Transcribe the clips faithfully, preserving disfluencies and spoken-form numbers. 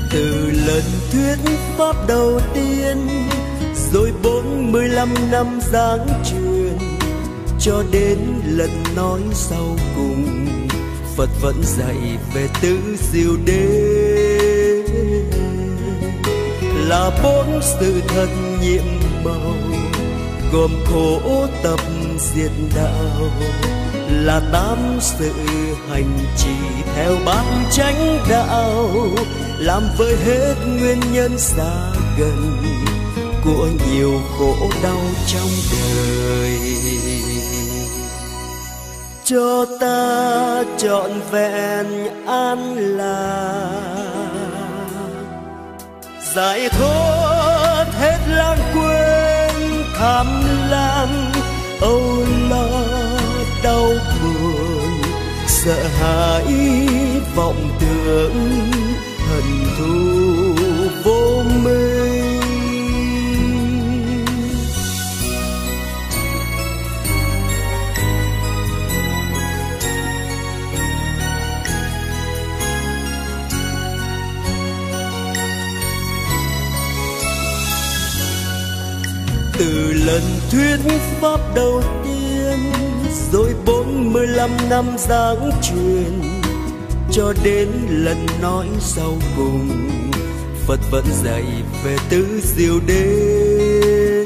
Từ lần thuyết pháp đầu tiên, rồi bốn mươi lăm năm giảng truyền, cho đến lần nói sau cùng, Phật vẫn dạy về tứ diệu đế. Là bốn sự thật nhiệm màu, gồm khổ tập diệt đạo. Là tám sự hành trì theo bát chánh đạo, làm vơi hết nguyên nhân xa gần của nhiều khổ đau trong đời. Cho ta trọn vẹn an lạc, giải thoát hết lãng quên tham lam, âu lo đau buồn, sợ hãi vọng tưởng, hận thù vô minh. Từ lần thuyết pháp đầu tiên, rồi bốn mươi lăm năm giảng truyền, cho đến lần nói sau cùng, Phật vẫn dạy về tứ diệu đế.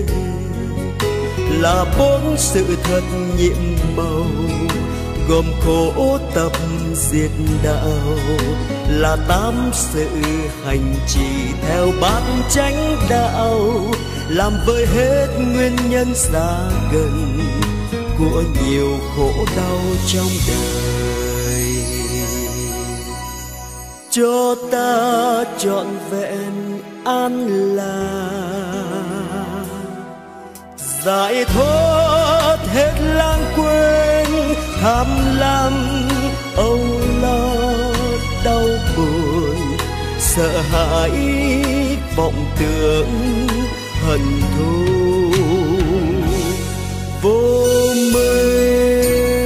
Là bốn sự thật nhiệm màu, gồm khổ tập diệt đạo. Là tám sự hành trì theo bát chánh đạo, làm vơi hết nguyên nhân xa gần của nhiều khổ đau trong đời. Cho ta trọn vẹn an lạc, giải thoát hết lãng quên tham lam, âu lo đau buồn, sợ hãi vọng tưởng, hận thù vô minh.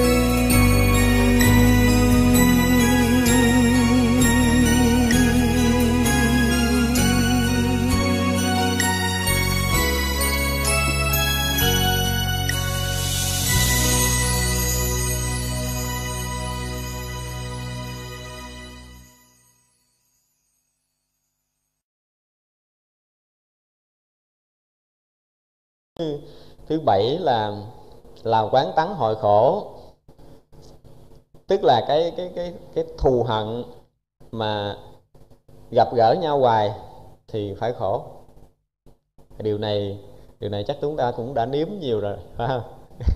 Thứ bảy là là quán tắng hội khổ, tức là cái cái cái cái thù hận mà gặp gỡ nhau hoài thì phải khổ. Điều này điều này chắc chúng ta cũng đã nếm nhiều rồi, phải không?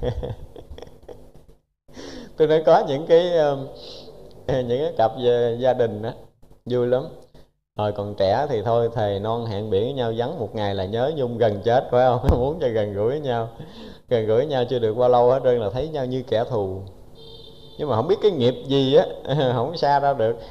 Tôi nói có những cái những cái cặp gia đình đó vui lắm. Hồi còn trẻ thì thôi thề non hẹn biển với nhau, vắng một ngày là nhớ nhung gần chết, phải không? Muốn cho gần gũi với nhau, gần gũi với nhau chưa được bao lâu hết trơn là thấy nhau như kẻ thù. Nhưng mà không biết cái nghiệp gì á, không xa ra được.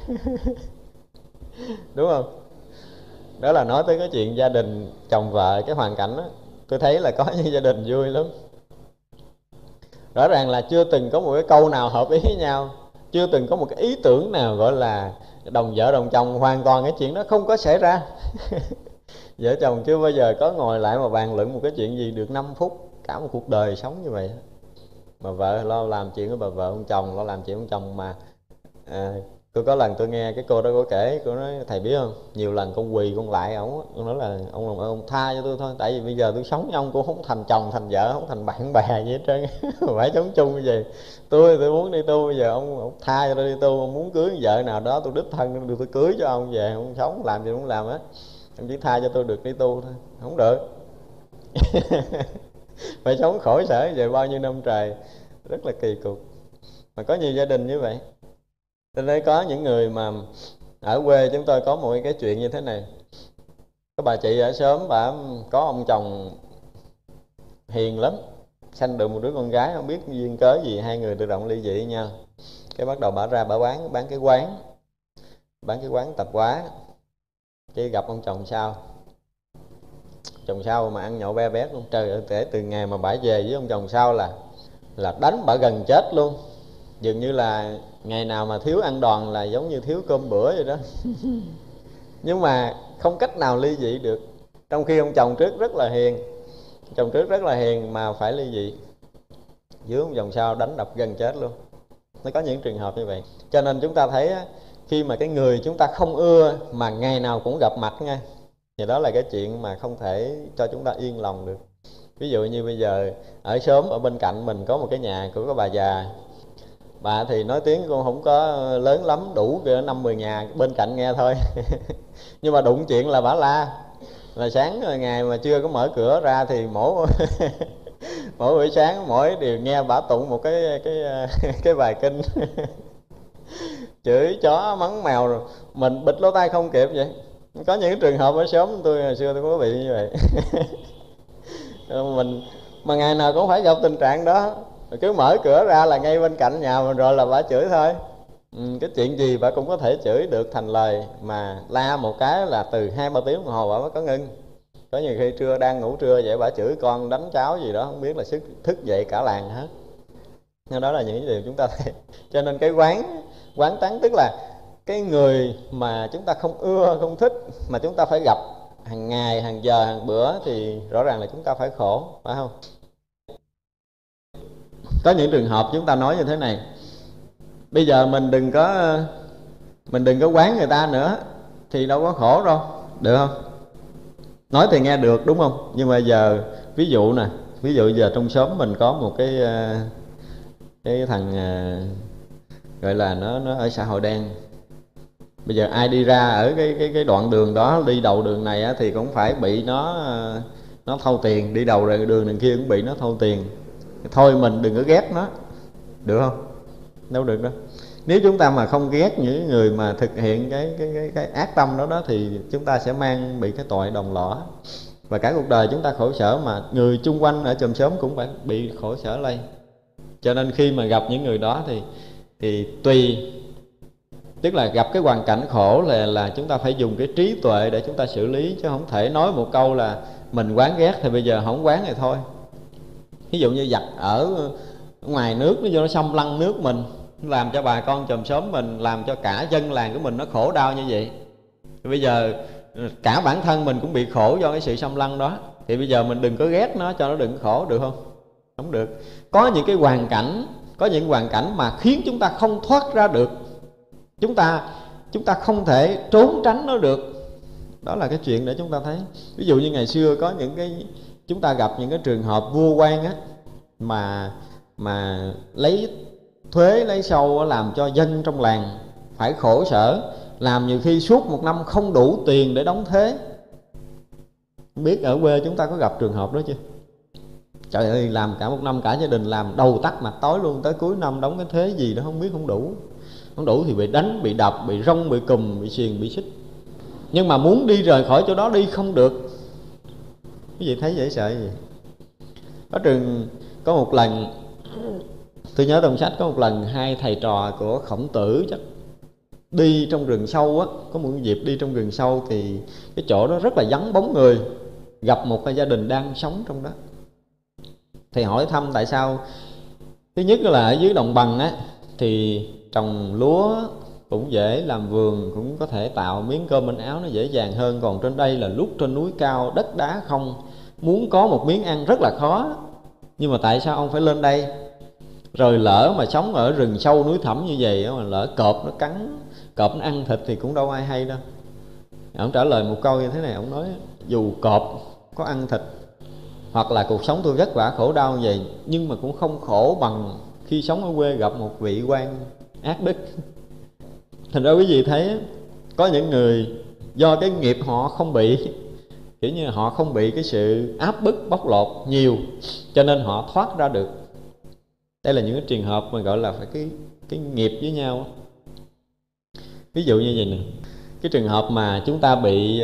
Đúng không? Đó là nói tới cái chuyện gia đình chồng vợ, cái hoàn cảnh đó. Tôi thấy là có những gia đình vui lắm. Rõ ràng là chưa từng có một cái câu nào hợp ý với nhau, chưa từng có một cái ý tưởng nào gọi là đồng vợ đồng chồng, hoàn toàn cái chuyện đó không có xảy ra. Vợ chồng chưa bao giờ có ngồi lại mà bàn luận một cái chuyện gì được năm phút, cả một cuộc đời sống như vậy. Mà vợ lo làm chuyện của bà vợ, ông chồng lo làm chuyện của ông chồng. Mà à, tôi có lần tôi nghe cái cô đó cô kể, cô nói thầy biết không, nhiều lần con quỳ con lại ổng, ông nói là ông ông tha cho tôi thôi, tại vì bây giờ tôi sống với ông cũng không thành chồng thành vợ, không thành bạn bè gì hết trơn. Phải sống chung như vậy. Tôi tôi muốn đi tu, bây giờ ông, ông tha cho tôi đi tu, ông muốn cưới vợ nào đó tôi đích thân được tôi cưới cho ông về, ông sống làm gì cũng làm hết, ông chỉ tha cho tôi được đi tu thôi. Không được. Phải sống khổ sở về bao nhiêu năm trời, rất là kỳ cục. Mà có nhiều gia đình như vậy. Tôi thấy có những người mà ở quê chúng tôi có một cái chuyện như thế này. Có bà chị ở xóm, bà có ông chồng hiền lắm, sanh được một đứa con gái, không biết duyên cớ gì hai người tự động ly dị nhau. Cái bắt đầu bà ra bà bán bán cái quán, bán cái quán tạp hóa. Cái gặp ông chồng sao, chồng sau mà ăn nhậu be bét luôn. Trời ơi, kể từ ngày mà bà về với ông chồng sau là là đánh bà gần chết luôn. Dường như là ngày nào mà thiếu ăn đòn là giống như thiếu cơm bữa vậy đó. nhưng mà không cách nào ly dị được. Trong khi ông chồng trước rất là hiền, chồng trước rất là hiền mà phải ly dị, dưới ông chồng sau đánh đập gần chết luôn. Nó có những trường hợp như vậy. Cho nên chúng ta thấy khi mà cái người chúng ta không ưa mà ngày nào cũng gặp mặt nha, thì đó là cái chuyện mà không thể cho chúng ta yên lòng được. Ví dụ như bây giờ ở xóm ở bên cạnh mình có một cái nhà của cái bà già, bà thì nói tiếng cũng không có lớn lắm, đủ kìa năm mười nhà bên cạnh nghe thôi. Nhưng mà đụng chuyện là bà la. Là sáng ngày mà chưa có mở cửa ra thì mỗi mỗi buổi sáng mỗi đều nghe bà tụng một cái cái cái bài kinh. Chửi chó mắng mèo rồi mình bịt lỗ tai không kịp vậy. Có những trường hợp ở xóm tôi hồi xưa tôi có bị như vậy. Mình mà ngày nào cũng phải gặp tình trạng đó, cứ mở cửa ra là ngay bên cạnh nhà mình rồi là bà chửi thôi. Ừ, cái chuyện gì bà cũng có thể chửi được thành lời, mà la một cái là từ hai ba tiếng đồng hồ bà mới có ngưng. Có nhiều khi trưa đang ngủ trưa vậy bà chửi con đánh cháu gì đó không biết là sức thức dậy cả làng hết. Nhưng đó là những điều chúng ta thấy. Cho nên cái quán quán tán tức là cái người mà chúng ta không ưa không thích mà chúng ta phải gặp hàng ngày hàng giờ hàng bữa thì rõ ràng là chúng ta phải khổ, phải không? Có những trường hợp chúng ta nói như thế này: bây giờ mình đừng có mình đừng có quán người ta nữa thì đâu có khổ đâu, được không? Nói thì nghe được đúng không? Nhưng mà giờ ví dụ nè, ví dụ giờ trong xóm mình có một cái cái thằng gọi là nó nó ở xã hội đen. Bây giờ ai đi ra ở cái cái cái đoạn đường đó, đi đầu đường này á, thì cũng phải bị nó nó thâu tiền, đi đầu đường đường kia cũng bị nó thâu tiền. Thôi mình đừng có ghét nó, được không? Đâu được đâu. Nếu chúng ta mà không ghét những người mà thực hiện cái cái cái, cái ác tâm đó đó thì chúng ta sẽ mang bị cái tội đồng lõa. Và cả cuộc đời chúng ta khổ sở mà người chung quanh ở chòm xóm cũng phải bị khổ sở lây. Cho nên khi mà gặp những người đó thì thì tùy, tức là gặp cái hoàn cảnh khổ là là chúng ta phải dùng cái trí tuệ để chúng ta xử lý, chứ không thể nói một câu là mình quán ghét thì bây giờ không quán thì thôi. Ví dụ như giặc ở ngoài nước nó vô nó xâm lăng nước mình, làm cho bà con chòm xóm mình, làm cho cả dân làng của mình nó khổ đau như vậy. Thì bây giờ cả bản thân mình cũng bị khổ do cái sự xâm lăng đó. Thì bây giờ mình đừng có ghét nó cho nó đừng khổ, được không? Không được. Có những cái hoàn cảnh, có những hoàn cảnh mà khiến chúng ta không thoát ra được. Chúng ta chúng ta không thể trốn tránh nó được. Đó là cái chuyện để chúng ta thấy. Ví dụ như ngày xưa có những cái chúng ta gặp những cái trường hợp vua quan á mà mà lấy thuế lấy sâu làm cho dân trong làng phải khổ sở, làm nhiều khi suốt một năm không đủ tiền để đóng thuế. Không biết ở quê chúng ta có gặp trường hợp đó chưa? Trời ơi, làm cả một năm cả gia đình làm đầu tắt mặt tối luôn, tới cuối năm đóng cái thuế gì đó không biết, không đủ. Không đủ thì bị đánh, bị đập, bị rong, bị cùm, bị xiềng, bị xích. Nhưng mà muốn đi rời khỏi chỗ đó đi không được. Cái gì thấy dễ sợ gì? Có trường có một lần tôi nhớ trong sách có một lần hai thầy trò của Khổng Tử chắc đi trong rừng sâu á, có một dịp đi trong rừng sâu thì cái chỗ đó rất là vắng bóng người, gặp một cái gia đình đang sống trong đó. Thì hỏi thăm tại sao. Thứ nhất là ở dưới đồng bằng á thì trồng lúa cũng dễ, làm vườn cũng có thể tạo miếng cơm manh áo nó dễ dàng hơn. Còn trên đây là lúc trên núi cao đất đá không, muốn có một miếng ăn rất là khó. Nhưng mà tại sao ông phải lên đây? Rồi lỡ mà sống ở rừng sâu núi thẳm như vậy mà lỡ cọp nó cắn, cọp nó ăn thịt thì cũng đâu ai hay đâu. Ông trả lời một câu như thế này, ông nói dù cọp có ăn thịt hoặc là cuộc sống tôi vất vả khổ đau như vậy, nhưng mà cũng không khổ bằng khi sống ở quê gặp một vị quan ác đức. Thành ra quý vị thấy có những người do cái nghiệp họ không bị, kiểu như họ không bị cái sự áp bức bóc lột nhiều, cho nên họ thoát ra được. Đây là những cái trường hợp mà gọi là phải cái cái nghiệp với nhau. Ví dụ như vậy nè, cái trường hợp mà chúng ta bị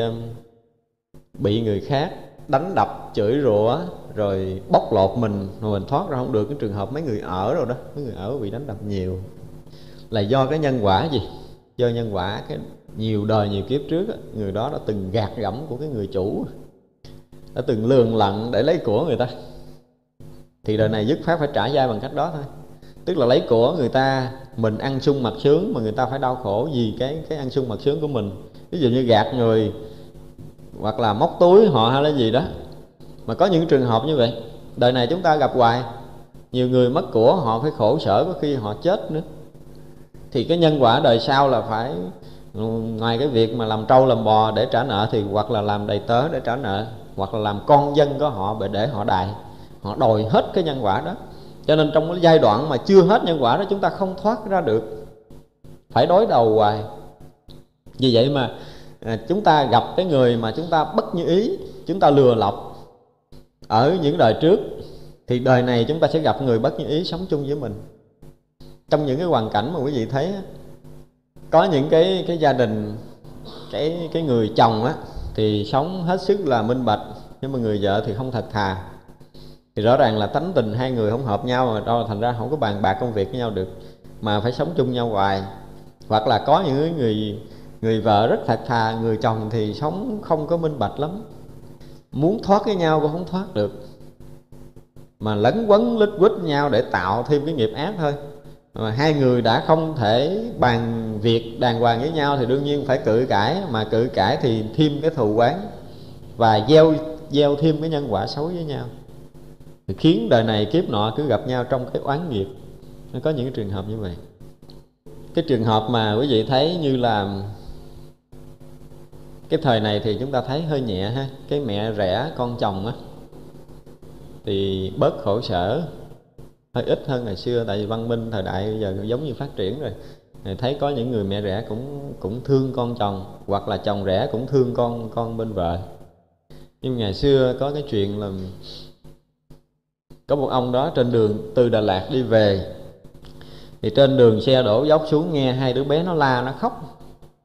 bị người khác đánh đập, chửi rủa rồi bóc lột mình mà mình thoát ra không được. Cái trường hợp mấy người ở rồi đó, mấy người ở bị đánh đập nhiều là do cái nhân quả gì? Do nhân quả cái nhiều đời nhiều kiếp trước á, người đó đã từng gạt gẫm của cái người chủ, đã từng lường lặn để lấy của người ta, thì đời này dứt khoát phải trả dai bằng cách đó thôi. Tức là lấy của người ta, mình ăn sung mặc sướng mà người ta phải đau khổ vì cái cái ăn sung mặc sướng của mình. ví dụ như gạt người hoặc là móc túi họ hay là gì đó. Mà có những trường hợp như vậy đời này chúng ta gặp hoài. Nhiều người mất của họ phải khổ sở, có khi họ chết nữa. Thì cái nhân quả đời sau là phải, ngoài cái việc mà làm trâu làm bò để trả nợ, thì hoặc là làm đầy tớ để trả nợ, hoặc là làm con dân của họ để họ đài, họ đòi hết cái nhân quả đó. Cho nên trong cái giai đoạn mà chưa hết nhân quả đó, chúng ta không thoát ra được, phải đối đầu hoài. Vì vậy mà à, chúng ta gặp cái người mà chúng ta bất như ý, chúng ta lừa lọc ở những đời trước, thì đời này chúng ta sẽ gặp người bất như ý sống chung với mình. Trong những cái hoàn cảnh mà quý vị thấy, có những cái cái gia đình, cái cái người chồng á thì sống hết sức là minh bạch, nhưng mà người vợ thì không thật thà. Thì rõ ràng là tánh tình hai người không hợp nhau, mà đâu thành ra không có bàn bạc công việc với nhau được, mà phải sống chung nhau hoài. Hoặc là có những người người vợ rất thật thà, người chồng thì sống không có minh bạch lắm, muốn thoát với nhau cũng không thoát được, mà lấn quấn lít quýt nhau để tạo thêm cái nghiệp ác thôi. Mà hai người đã không thể bàn việc đàng hoàng với nhau thì đương nhiên phải cự cãi, mà cự cãi thì thêm cái thù oán và gieo gieo thêm cái nhân quả xấu với nhau, thì khiến đời này kiếp nọ cứ gặp nhau trong cái oán nghiệp. Nó có những trường hợp như vậy. Cái trường hợp mà quý vị thấy như là cái thời này thì chúng ta thấy hơi nhẹ ha, cái mẹ rẻ con chồng á thì bớt khổ sở, hơi ít hơn ngày xưa. Tại vì văn minh thời đại bây giờ giống như phát triển rồi, thấy có những người mẹ rẻ cũng cũng thương con chồng, hoặc là chồng rẻ cũng thương con con bên vợ. Nhưng ngày xưa có cái chuyện là có một ông đó trên đường từ Đà Lạt đi về, thì trên đường xe đổ dốc xuống nghe hai đứa bé nó la nó khóc.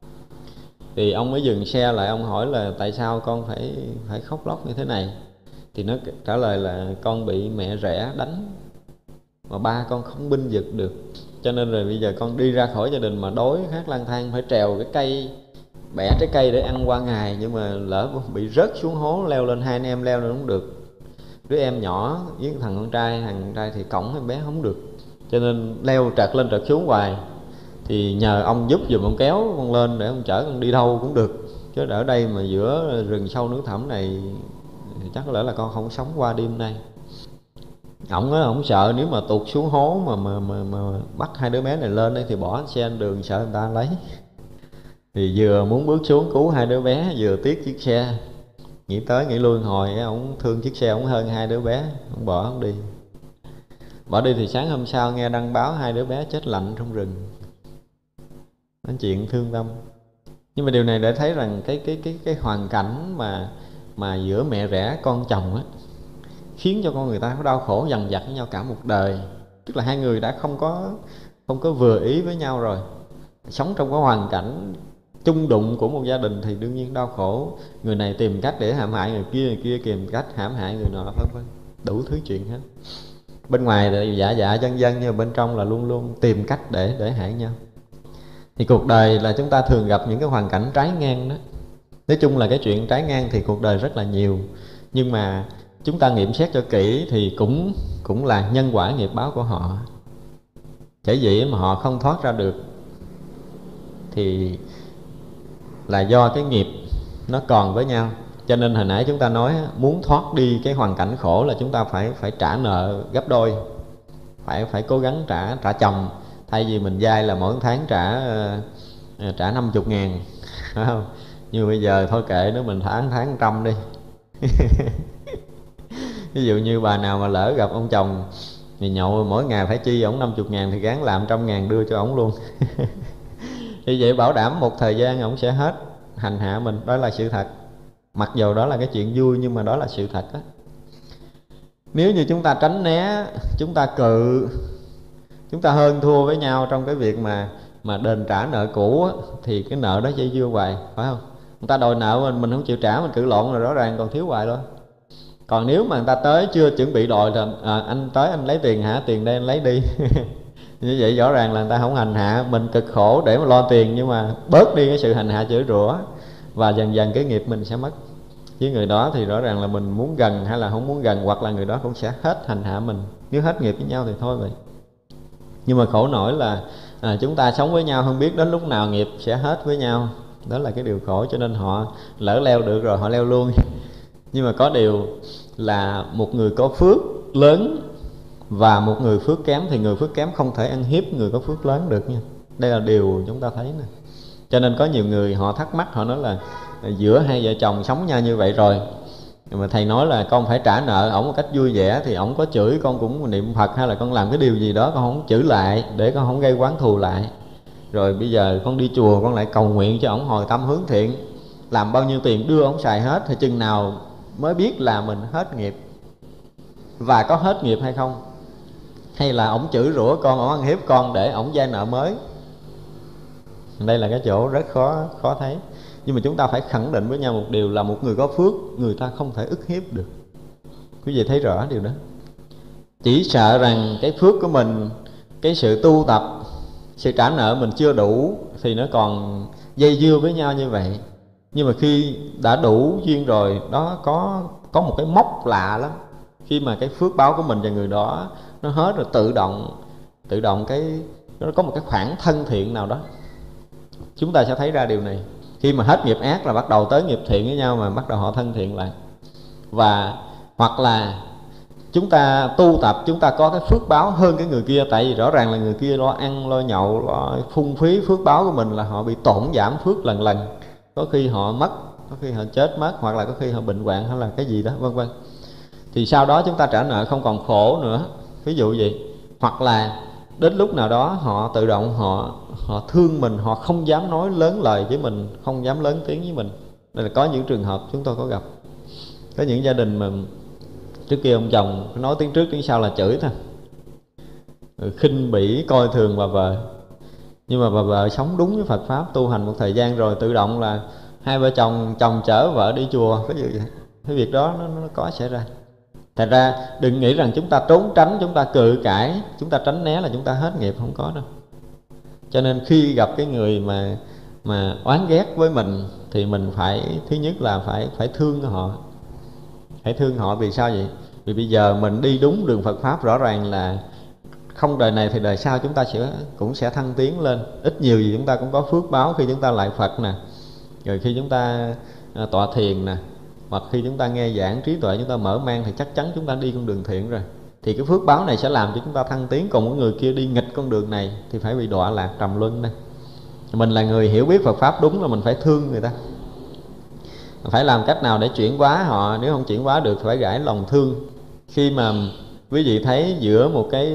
Thì ông mới dừng xe lại, ông hỏi là tại sao con phải phải khóc lóc như thế này. Thì nó trả lời là con bị mẹ rẻ đánh, mà ba con không binh vực được, cho nên rồi bây giờ con đi ra khỏi gia đình mà đói khát lang thang, phải trèo cái cây, bẻ trái cây để ăn qua ngày. Nhưng mà lỡ bị rớt xuống hố, leo lên, hai anh em leo lên không được. Đứa em nhỏ với thằng con trai, thằng con trai thì cõng em bé không được, cho nên leo trật lên trật xuống hoài. Thì nhờ ông giúp giùm, ông kéo con lên để ông chở con đi đâu cũng được. Chứ ở đây mà giữa rừng sâu núi thẳm này thì chắc có lẽ là con không sống qua đêm nay. Ổng á, ổng sợ nếu mà tụt xuống hố mà mà mà, mà bắt hai đứa bé này lên ấy, thì bỏ xe lên đường sợ người ta lấy. Thì vừa muốn bước xuống cứu hai đứa bé, vừa tiếc chiếc xe. Nghĩ tới nghĩ lui hồi, ổng thương chiếc xe ổng hơn hai đứa bé, ổng bỏ ổng đi. Bỏ đi thì sáng hôm sau nghe đăng báo hai đứa bé chết lạnh trong rừng. Nói chuyện thương tâm. Nhưng mà điều này để thấy rằng cái cái cái cái hoàn cảnh mà mà giữa mẹ rẻ con chồng á, khiến cho con người ta có đau khổ dằn vặt với nhau cả một đời. Tức là hai người đã không có không có vừa ý với nhau rồi, sống trong cái hoàn cảnh chung đụng của một gia đình thì đương nhiên đau khổ. Người này tìm cách để hãm hại người kia, người kia tìm cách hãm hại người nọ, vân vân, đủ thứ chuyện hết. Bên ngoài thì dạ dạ dân dân, nhưng mà bên trong là luôn luôn tìm cách để để hại nhau. Thì cuộc đời là chúng ta thường gặp những cái hoàn cảnh trái ngang đó. Nói chung là cái chuyện trái ngang thì cuộc đời rất là nhiều, nhưng mà chúng ta nghiệm xét cho kỹ thì cũng cũng là nhân quả nghiệp báo của họ. Chỉ vậy mà họ không thoát ra được thì là do cái nghiệp nó còn với nhau. Cho nên hồi nãy chúng ta nói muốn thoát đi cái hoàn cảnh khổ là chúng ta phải phải trả nợ gấp đôi, phải phải cố gắng trả trả chồng. Thay vì mình vay là mỗi tháng trả uh, trả năm mươi ngàn, phải không? Nhưng bây giờ thôi kệ nó, mình tháng tháng trăm đi. Ví dụ như bà nào mà lỡ gặp ông chồng thì nhậu mỗi ngày phải chi ổng năm mươi ngàn, thì gắng làm trăm ngàn đưa cho ổng luôn. Thì vậy bảo đảm một thời gian ổng sẽ hết hành hạ mình. Đó là sự thật. Mặc dù đó là cái chuyện vui, nhưng mà đó là sự thật đó. Nếu như chúng ta tránh né, chúng ta cự, chúng ta hơn thua với nhau trong cái việc mà mà đền trả nợ cũ á, thì cái nợ đó dây dưa hoài, phải không? Người ta đòi nợ mình, mình không chịu trả, mình cự lộn, rồi rõ ràng còn thiếu hoài thôi. Còn nếu mà người ta tới chưa chuẩn bị đòi là à, anh tới anh lấy tiền hả, tiền đây anh lấy đi. Như vậy rõ ràng là người ta không hành hạ mình cực khổ để mà lo tiền, nhưng mà bớt đi cái sự hành hạ chửi rủa, và dần dần cái nghiệp mình sẽ mất. Với người đó thì rõ ràng là mình muốn gần hay là không muốn gần, hoặc là người đó cũng sẽ hết hành hạ mình. Nếu hết nghiệp với nhau thì thôi vậy. Nhưng mà khổ nổi là à, chúng ta sống với nhau không biết đến lúc nào nghiệp sẽ hết với nhau. Đó là cái điều khổ, cho nên họ lỡ leo được rồi họ leo luôn. Nhưng mà có điều là một người có phước lớn và một người phước kém thì người phước kém không thể ăn hiếp người có phước lớn được nha. Đây là điều chúng ta thấy nè. Cho nên có nhiều người họ thắc mắc, họ nói là giữa hai vợ chồng sống nhau như vậy rồi, mà thầy nói là con phải trả nợ ổng một cách vui vẻ, thì ổng có chửi con cũng niệm Phật, hay là con làm cái điều gì đó con không chửi lại để con không gây oán thù lại. Rồi bây giờ con đi chùa con lại cầu nguyện cho ổng hồi tâm hướng thiện, làm bao nhiêu tiền đưa ổng xài hết, thì chừng nào mới biết là mình hết nghiệp, và có hết nghiệp hay không, hay là ổng chửi rủa con, ổng ăn hiếp con để ổng vay nợ mới. Đây là cái chỗ rất khó khó thấy. Nhưng mà chúng ta phải khẳng định với nhau một điều là một người có phước, người ta không thể ức hiếp được. Quý vị thấy rõ điều đó. Chỉ sợ rằng cái phước của mình, cái sự tu tập, sự trả nợ mình chưa đủ thì nó còn dây dưa với nhau như vậy. Nhưng mà khi đã đủ duyên rồi, đó có có một cái mốc lạ lắm. Khi mà cái phước báo của mình và người đó nó hết rồi, tự động tự động cái nó có một cái khoảng thân thiện nào đó. Chúng ta sẽ thấy ra điều này. Khi mà hết nghiệp ác là bắt đầu tới nghiệp thiện với nhau, mà bắt đầu họ thân thiện lại. Và hoặc là chúng ta tu tập, chúng ta có cái phước báo hơn cái người kia. Tại vì rõ ràng là người kia lo ăn, lo nhậu, lo phung phí phước báo của mình, là họ bị tổn giảm phước lần lần. Có khi họ mất, có khi họ chết mất, hoặc là có khi họ bệnh hoạn hay là cái gì đó, vân vân. Thì sau đó chúng ta trả nợ không còn khổ nữa. Ví dụ vậy. Hoặc là đến lúc nào đó họ tự động họ họ thương mình, họ không dám nói lớn lời với mình, không dám lớn tiếng với mình. Đây là có những trường hợp chúng tôi có gặp. Có những gia đình mà trước kia ông chồng nói tiếng trước tiếng sau là chửi thôi, rồi khinh bỉ coi thường bà vợ. Nhưng mà bà vợ sống đúng với Phật Pháp, tu hành một thời gian rồi, tự động là hai vợ chồng chồng chở vợ đi chùa. Cái gì vậy? Cái việc đó nó, nó có xảy ra. Thật ra đừng nghĩ rằng chúng ta trốn tránh, chúng ta cự cãi, chúng ta tránh né là chúng ta hết nghiệp, không có đâu. Cho nên khi gặp cái người mà mà oán ghét với mình thì mình phải, thứ nhất là phải phải thương họ. Hãy thương họ. Vì sao vậy? Vì bây giờ mình đi đúng đường Phật Pháp, rõ ràng là không đời này thì đời sau chúng ta sẽ cũng sẽ thăng tiến lên. Ít nhiều gì chúng ta cũng có phước báo khi chúng ta lại Phật nè, rồi khi chúng ta tọa thiền nè, hoặc khi chúng ta nghe giảng, trí tuệ chúng ta mở mang, thì chắc chắn chúng ta đi con đường thiện rồi. Thì cái phước báo này sẽ làm cho chúng ta thăng tiến. Còn một người kia đi nghịch con đường này thì phải bị đọa lạc trầm luân đây. Mình là người hiểu biết Phật Pháp đúng là mình phải thương người ta, phải làm cách nào để chuyển hóa họ. Nếu không chuyển hóa được thì phải gãi lòng thương. Khi mà quý vị thấy giữa một cái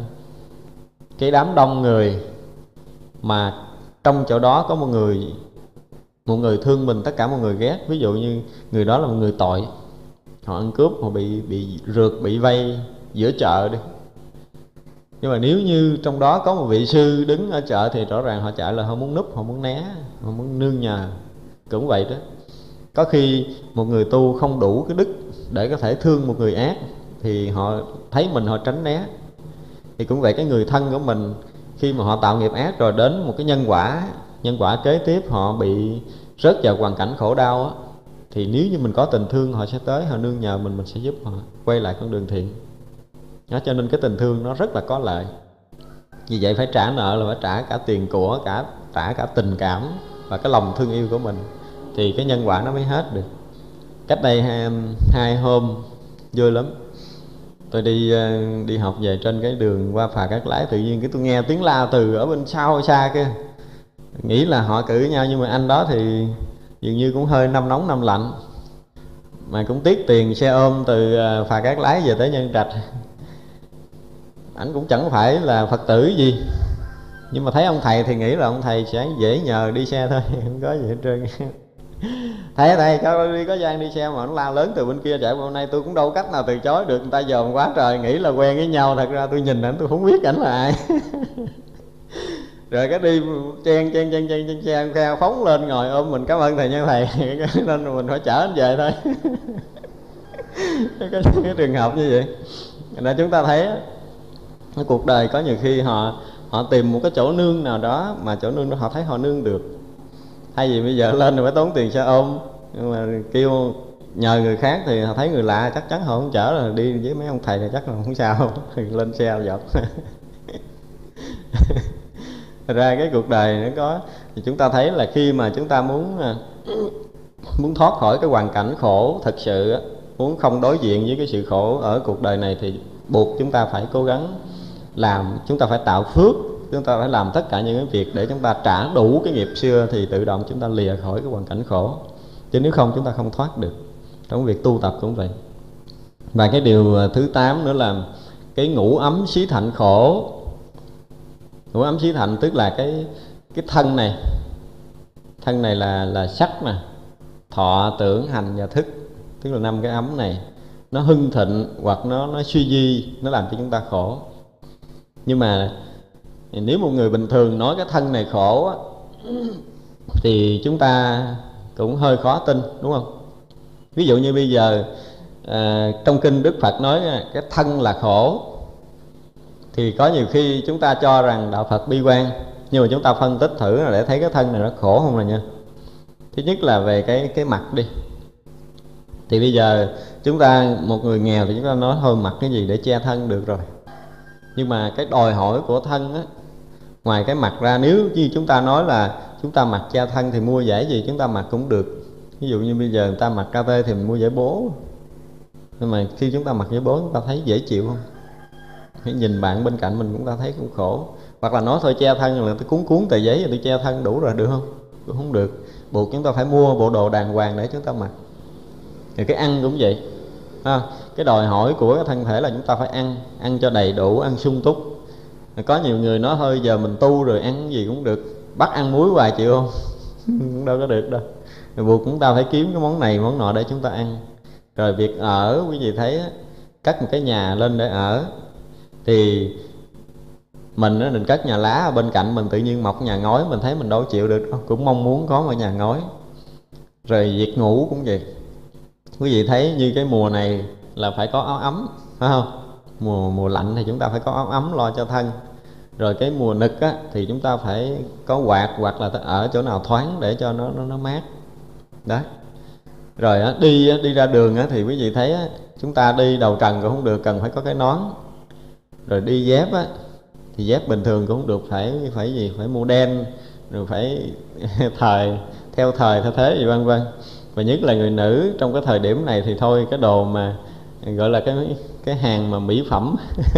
cái đám đông người, mà trong chỗ đó có một người một người thương mình, tất cả mọi người ghét. Ví dụ như người đó là một người tội, họ ăn cướp, họ bị bị rượt, bị vây giữa chợ đi. Nhưng mà nếu như trong đó có một vị sư đứng ở chợ thì rõ ràng họ chạy là họ muốn núp, họ muốn né, họ muốn nương nhờ. Cũng vậy đó. Có khi một người tu không đủ cái đức để có thể thương một người ác, thì họ thấy mình họ tránh né. Thì cũng vậy, cái người thân của mình khi mà họ tạo nghiệp ác rồi, đến một cái nhân quả, nhân quả kế tiếp họ bị rớt vào hoàn cảnh khổ đau á, thì nếu như mình có tình thương, họ sẽ tới, họ nương nhờ mình, mình sẽ giúp họ quay lại con đường thiện. Đó, cho nên cái tình thương nó rất là có lợi. Vì vậy phải trả nợ là phải trả cả tiền của, cả trả cả tình cảm và cái lòng thương yêu của mình, thì cái nhân quả nó mới hết được. Cách đây hai, hai hôm vui lắm, tôi đi đi học về, trên cái đường qua Phà Cát Lái, tự nhiên cái tôi nghe tiếng la từ ở bên sau xa kia. Nghĩ là họ cự nhau, nhưng mà anh đó thì dường như cũng hơi năm nóng năm lạnh, mà cũng tiếc tiền xe ôm từ Phà Cát Lái về tới Nhân Trạch. Ảnh cũng chẳng phải là Phật tử gì, nhưng mà thấy ông thầy thì nghĩ là ông thầy sẽ dễ nhờ đi xe thôi, không có gì hết trơn. Thầy thầy cho đi có gian đi xe, mà nó la lớn từ bên kia chạy qua bên đây, tôi cũng đâu cách nào từ chối được, người ta dòm quá trời, nghĩ là quen với nhau. Thật ra tôi nhìn ảnh tôi không biết ảnh là ai. Rồi cái đi chen chen chen chen chen chen theo phóng lên ngồi ôm mình, cảm ơn thầy nha thầy. Nên mình phải chở anh về thôi. cái, cái trường hợp như vậy nên chúng ta thấy cái cuộc đời có nhiều khi họ họ tìm một cái chỗ nương nào đó, mà chỗ nương đó họ thấy họ nương được. Thay vì bây giờ lên rồi phải tốn tiền xe ôm, nhưng mà kêu nhờ người khác thì họ thấy người lạ chắc chắn họ không chở, là đi với mấy ông thầy thì chắc là không sao. Lên xe dọc. Thật ra cái cuộc đời nó có, thì chúng ta thấy là khi mà chúng ta muốn muốn thoát khỏi cái hoàn cảnh khổ thật sự, muốn không đối diện với cái sự khổ ở cuộc đời này, thì buộc chúng ta phải cố gắng làm, chúng ta phải tạo phước, chúng ta phải làm tất cả những cái việc để chúng ta trả đủ cái nghiệp xưa, thì tự động chúng ta lìa khỏi cái hoàn cảnh khổ. Chứ nếu không chúng ta không thoát được. Trong việc tu tập cũng vậy. Và cái điều thứ tám nữa là cái ngũ ấm xí thạnh khổ. Ngũ ấm xí thạnh tức là cái cái thân này. Thân này là là sắc nè, thọ, tưởng, hành và thức, tức là năm cái ấm này. Nó hưng thịnh hoặc nó nó suy di, nó làm cho chúng ta khổ. Nhưng mà nếu một người bình thường nói cái thân này khổ á, thì chúng ta cũng hơi khó tin, đúng không? Ví dụ như bây giờ à, trong kinh Đức Phật nói cái thân là khổ, thì có nhiều khi chúng ta cho rằng đạo Phật bi quan, nhưng mà chúng ta phân tích thử là để thấy cái thân này nó khổ không là nha. Thứ nhất là về cái cái mặt đi. Thì bây giờ chúng ta, một người nghèo thì chúng ta nói thôi mặc cái gì để che thân được rồi. Nhưng mà cái đòi hỏi của thân á, ngoài cái mặt ra, nếu như chúng ta nói là chúng ta mặc che thân thì mua giày gì chúng ta mặc cũng được. Ví dụ như bây giờ người ta mặc ca tê thì mình mua giày bố. Nhưng mà khi chúng ta mặc giày bố chúng ta thấy dễ chịu không? Hãy nhìn bạn bên cạnh mình chúng ta thấy cũng khổ. Hoặc là nói thôi che thân là tôi cuốn cuốn tờ giấy rồi tôi che thân đủ rồi, được không? Cũng không được. Buộc chúng ta phải mua bộ đồ đàng hoàng để chúng ta mặc. Thì cái ăn cũng vậy à, cái đòi hỏi của cái thân thể là chúng ta phải ăn, ăn cho đầy đủ, ăn sung túc. Có nhiều người nói thôi giờ mình tu rồi ăn gì cũng được, bắt ăn muối hoài chịu không? Cũng đâu có được đâu. Rồi buộc chúng ta phải kiếm cái món này món nọ để chúng ta ăn. Rồi việc ở, quý vị thấy cất một cái nhà lên để ở, thì mình á, mình cất nhà lá ở bên cạnh mình, tự nhiên mọc nhà ngói, mình thấy mình đâu chịu được đâu, cũng mong muốn có một nhà ngói. Rồi việc ngủ cũng vậy. Quý vị thấy như cái mùa này là phải có áo ấm, phải không? Mùa mùa lạnh thì chúng ta phải có áo ấm lo cho thân. Rồi cái mùa nực á, thì chúng ta phải có quạt, hoặc là ở chỗ nào thoáng để cho nó nó, nó mát. Đó. Rồi á, đi á, đi ra đường á, thì quý vị thấy á, chúng ta đi đầu trần cũng không được, cần phải có cái nón. Rồi đi dép á, thì dép bình thường cũng không được, phải phải gì phải modern, rồi phải thời theo thời theo thế gì vân vân. Và nhất là người nữ trong cái thời điểm này thì thôi, cái đồ mà gọi là cái cái hàng mà mỹ phẩm.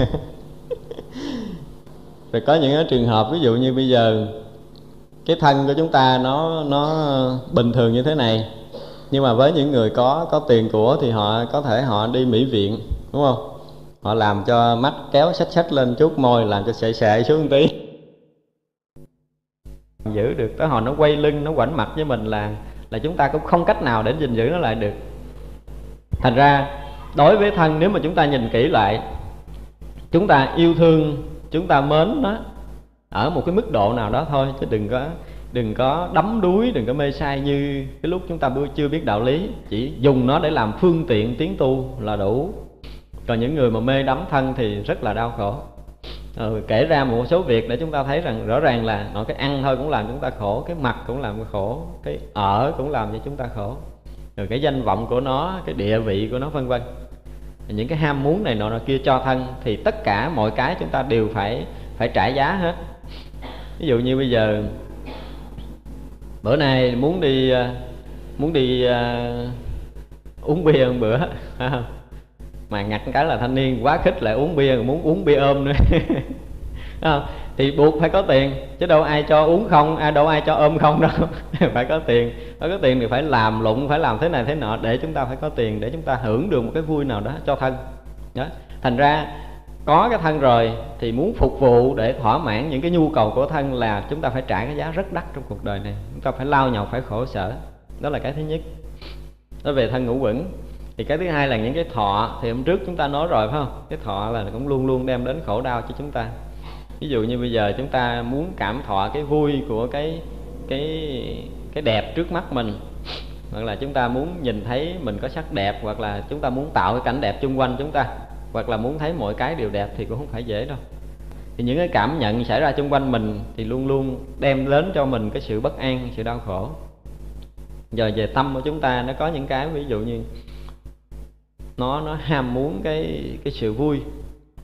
Rồi có những cái trường hợp ví dụ như bây giờ cái thân của chúng ta nó nó bình thường như thế này, nhưng mà với những người có có tiền của thì họ có thể họ đi mỹ viện, đúng không? Họ làm cho mắt kéo xách xách lên chút, môi làm cho sệ sệ xuống một tí, giữ được. Tới hồi nó quay lưng, nó ngoảnh mặt với mình là là chúng ta cũng không cách nào để gìn giữ nó lại được. Thành ra đối với thân, nếu mà chúng ta nhìn kỹ lại, chúng ta yêu thương, chúng ta mến nó ở một cái mức độ nào đó thôi, chứ đừng có đừng có đắm đuối, đừng có mê say như cái lúc chúng ta chưa biết đạo lý, chỉ dùng nó để làm phương tiện tiến tu là đủ. Còn những người mà mê đắm thân thì rất là đau khổ. Ừ, kể ra một số việc để chúng ta thấy rằng rõ ràng là nói cái ăn thôi cũng làm chúng ta khổ, cái mặt cũng làm khổ, cái ở cũng làm cho chúng ta khổ, rồi cái danh vọng của nó, cái địa vị của nó vân vân. Những cái ham muốn này nọ nọ kia cho thân, thì tất cả mọi cái chúng ta đều phải phải trả giá hết. Ví dụ như bây giờ bữa nay muốn đi muốn đi uh, uống bia một bữa mà ngặt cái là thanh niên quá khích lại uống bia, muốn uống bia ôm nữa. Không? Thì buộc phải có tiền, chứ đâu ai cho uống không, ai đâu ai cho ôm không đâu. Phải có tiền, phải có tiền thì phải làm lụng, phải làm thế này thế nọ để chúng ta phải có tiền, để chúng ta hưởng được một cái vui nào đó cho thân. Đó. Thành ra có cái thân rồi thì muốn phục vụ để thỏa mãn những cái nhu cầu của thân là chúng ta phải trả cái giá rất đắt trong cuộc đời này. Chúng ta phải lao nhọc, phải khổ sở. Đó là cái thứ nhất. Đó về thân ngũ uẩn. Thì cái thứ hai là những cái thọ, thì hôm trước chúng ta nói rồi phải không? Cái thọ là cũng luôn luôn đem đến khổ đau cho chúng ta. Ví dụ như bây giờ chúng ta muốn cảm thọ cái vui của cái cái cái đẹp trước mắt mình, hoặc là chúng ta muốn nhìn thấy mình có sắc đẹp, hoặc là chúng ta muốn tạo cái cảnh đẹp chung quanh chúng ta, hoặc là muốn thấy mọi cái đều đẹp thì cũng không phải dễ đâu. Thì những cái cảm nhận xảy ra chung quanh mình thì luôn luôn đem đến cho mình cái sự bất an, sự đau khổ. Giờ về tâm của chúng ta nó có những cái ví dụ như nó nó ham muốn cái cái sự vui,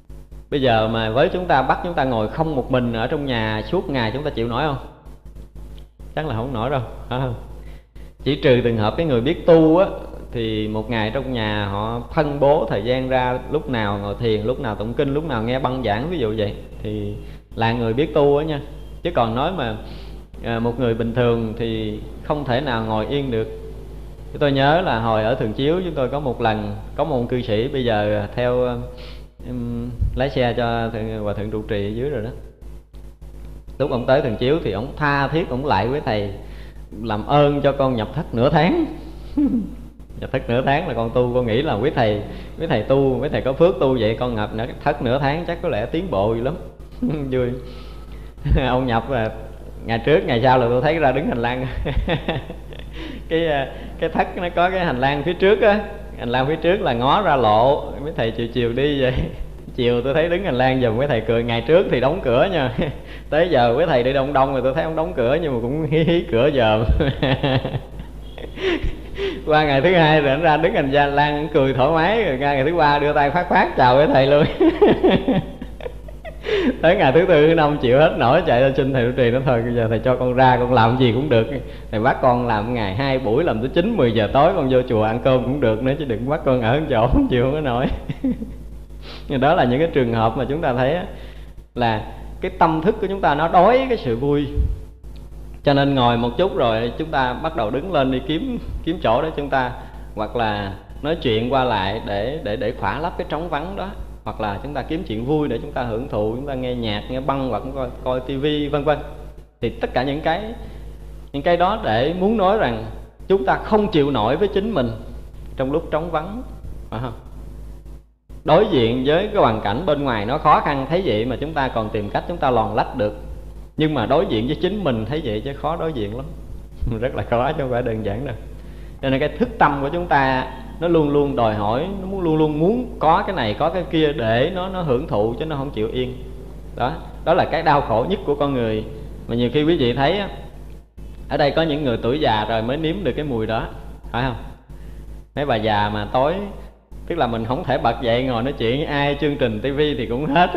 Bây giờ mà với chúng ta bắt chúng ta ngồi không một mình ở trong nhà suốt ngày, chúng ta chịu nổi không? Chắc là không nổi đâu, phải không? Chỉ trừ trường hợp cái người biết tu á, thì một ngày trong nhà họ phân bố thời gian ra, lúc nào ngồi thiền, lúc nào tụng kinh, lúc nào nghe băng giảng, ví dụ vậy, thì là người biết tu á nha. Chứ còn nói mà à, một người bình thường thì không thể nào ngồi yên được. Tôi nhớ là hồi ở Thường Chiếu chúng tôi có một lần có một cư sĩ, bây giờ theo um, lái xe cho thượng, Hòa Thượng trụ trì ở dưới rồi đó. Lúc ông tới Thường Chiếu thì ông tha thiết ông lại với thầy làm ơn cho con nhập thất nửa tháng. Nhập thất nửa tháng là con tu, con nghĩ là quý thầy quý thầy tu, quý thầy có phước tu vậy, con nhập thất nửa tháng chắc có lẽ tiến bộ gì lắm. Vui. Ông nhập là ngày trước ngày sau là tôi thấy ra đứng hành lang. cái cái thất nó có cái hành lang phía trước á, hành lang phía trước là ngó ra lộ, mấy thầy chiều chiều đi vậy. Chiều tôi thấy đứng hành lang giùm, mấy thầy cười. Ngày trước thì đóng cửa nha, tới giờ mấy thầy đi đông đông rồi tôi thấy ông đóng cửa nhưng mà cũng hí hí cửa dòm. Qua ngày thứ hai rồi anh ra đứng hành lang anh cười thoải mái, rồi ngày thứ ba đưa tay phát phát chào với thầy luôn. Tới ngày thứ tư thứ năm chịu hết nổi, chạy lên xin thầy trụ trì, nó thôi bây giờ thầy cho con ra, con làm gì cũng được, thầy bắt con làm ngày hai buổi, làm tới chín mười giờ tối con vô chùa ăn cơm cũng được nữa, chứ đừng bắt con ở chỗ không chịu không có nổi. Nhưng đó là những cái trường hợp mà chúng ta thấy là cái tâm thức của chúng ta nó đói cái sự vui, cho nên ngồi một chút rồi chúng ta bắt đầu đứng lên đi kiếm kiếm chỗ để chúng ta hoặc là nói chuyện qua lại để để để khỏa lấp cái trống vắng đó, hoặc là chúng ta kiếm chuyện vui để chúng ta hưởng thụ, chúng ta nghe nhạc, nghe băng hoặc coi coi tivi vân vân. Thì tất cả những cái những cái đó để muốn nói rằng chúng ta không chịu nổi với chính mình trong lúc trống vắng, phải không? Đối diện với cái hoàn cảnh bên ngoài nó khó khăn thấy vậy mà chúng ta còn tìm cách chúng ta lòn lách được, nhưng mà đối diện với chính mình thấy vậy chứ khó đối diện lắm. Rất là khó chứ không phải đơn giản đâu. Cho nên cái thức tâm của chúng ta nó luôn luôn đòi hỏi, nó muốn luôn luôn muốn có cái này có cái kia để nó nó hưởng thụ, chứ nó không chịu yên. Đó, đó là cái đau khổ nhất của con người. Mà nhiều khi quý vị thấy á, ở đây có những người tuổi già rồi mới nếm được cái mùi đó, phải không? Mấy bà già mà tối, tức là mình không thể bật dậy ngồi nói chuyện với ai, chương trình tivi thì cũng hết.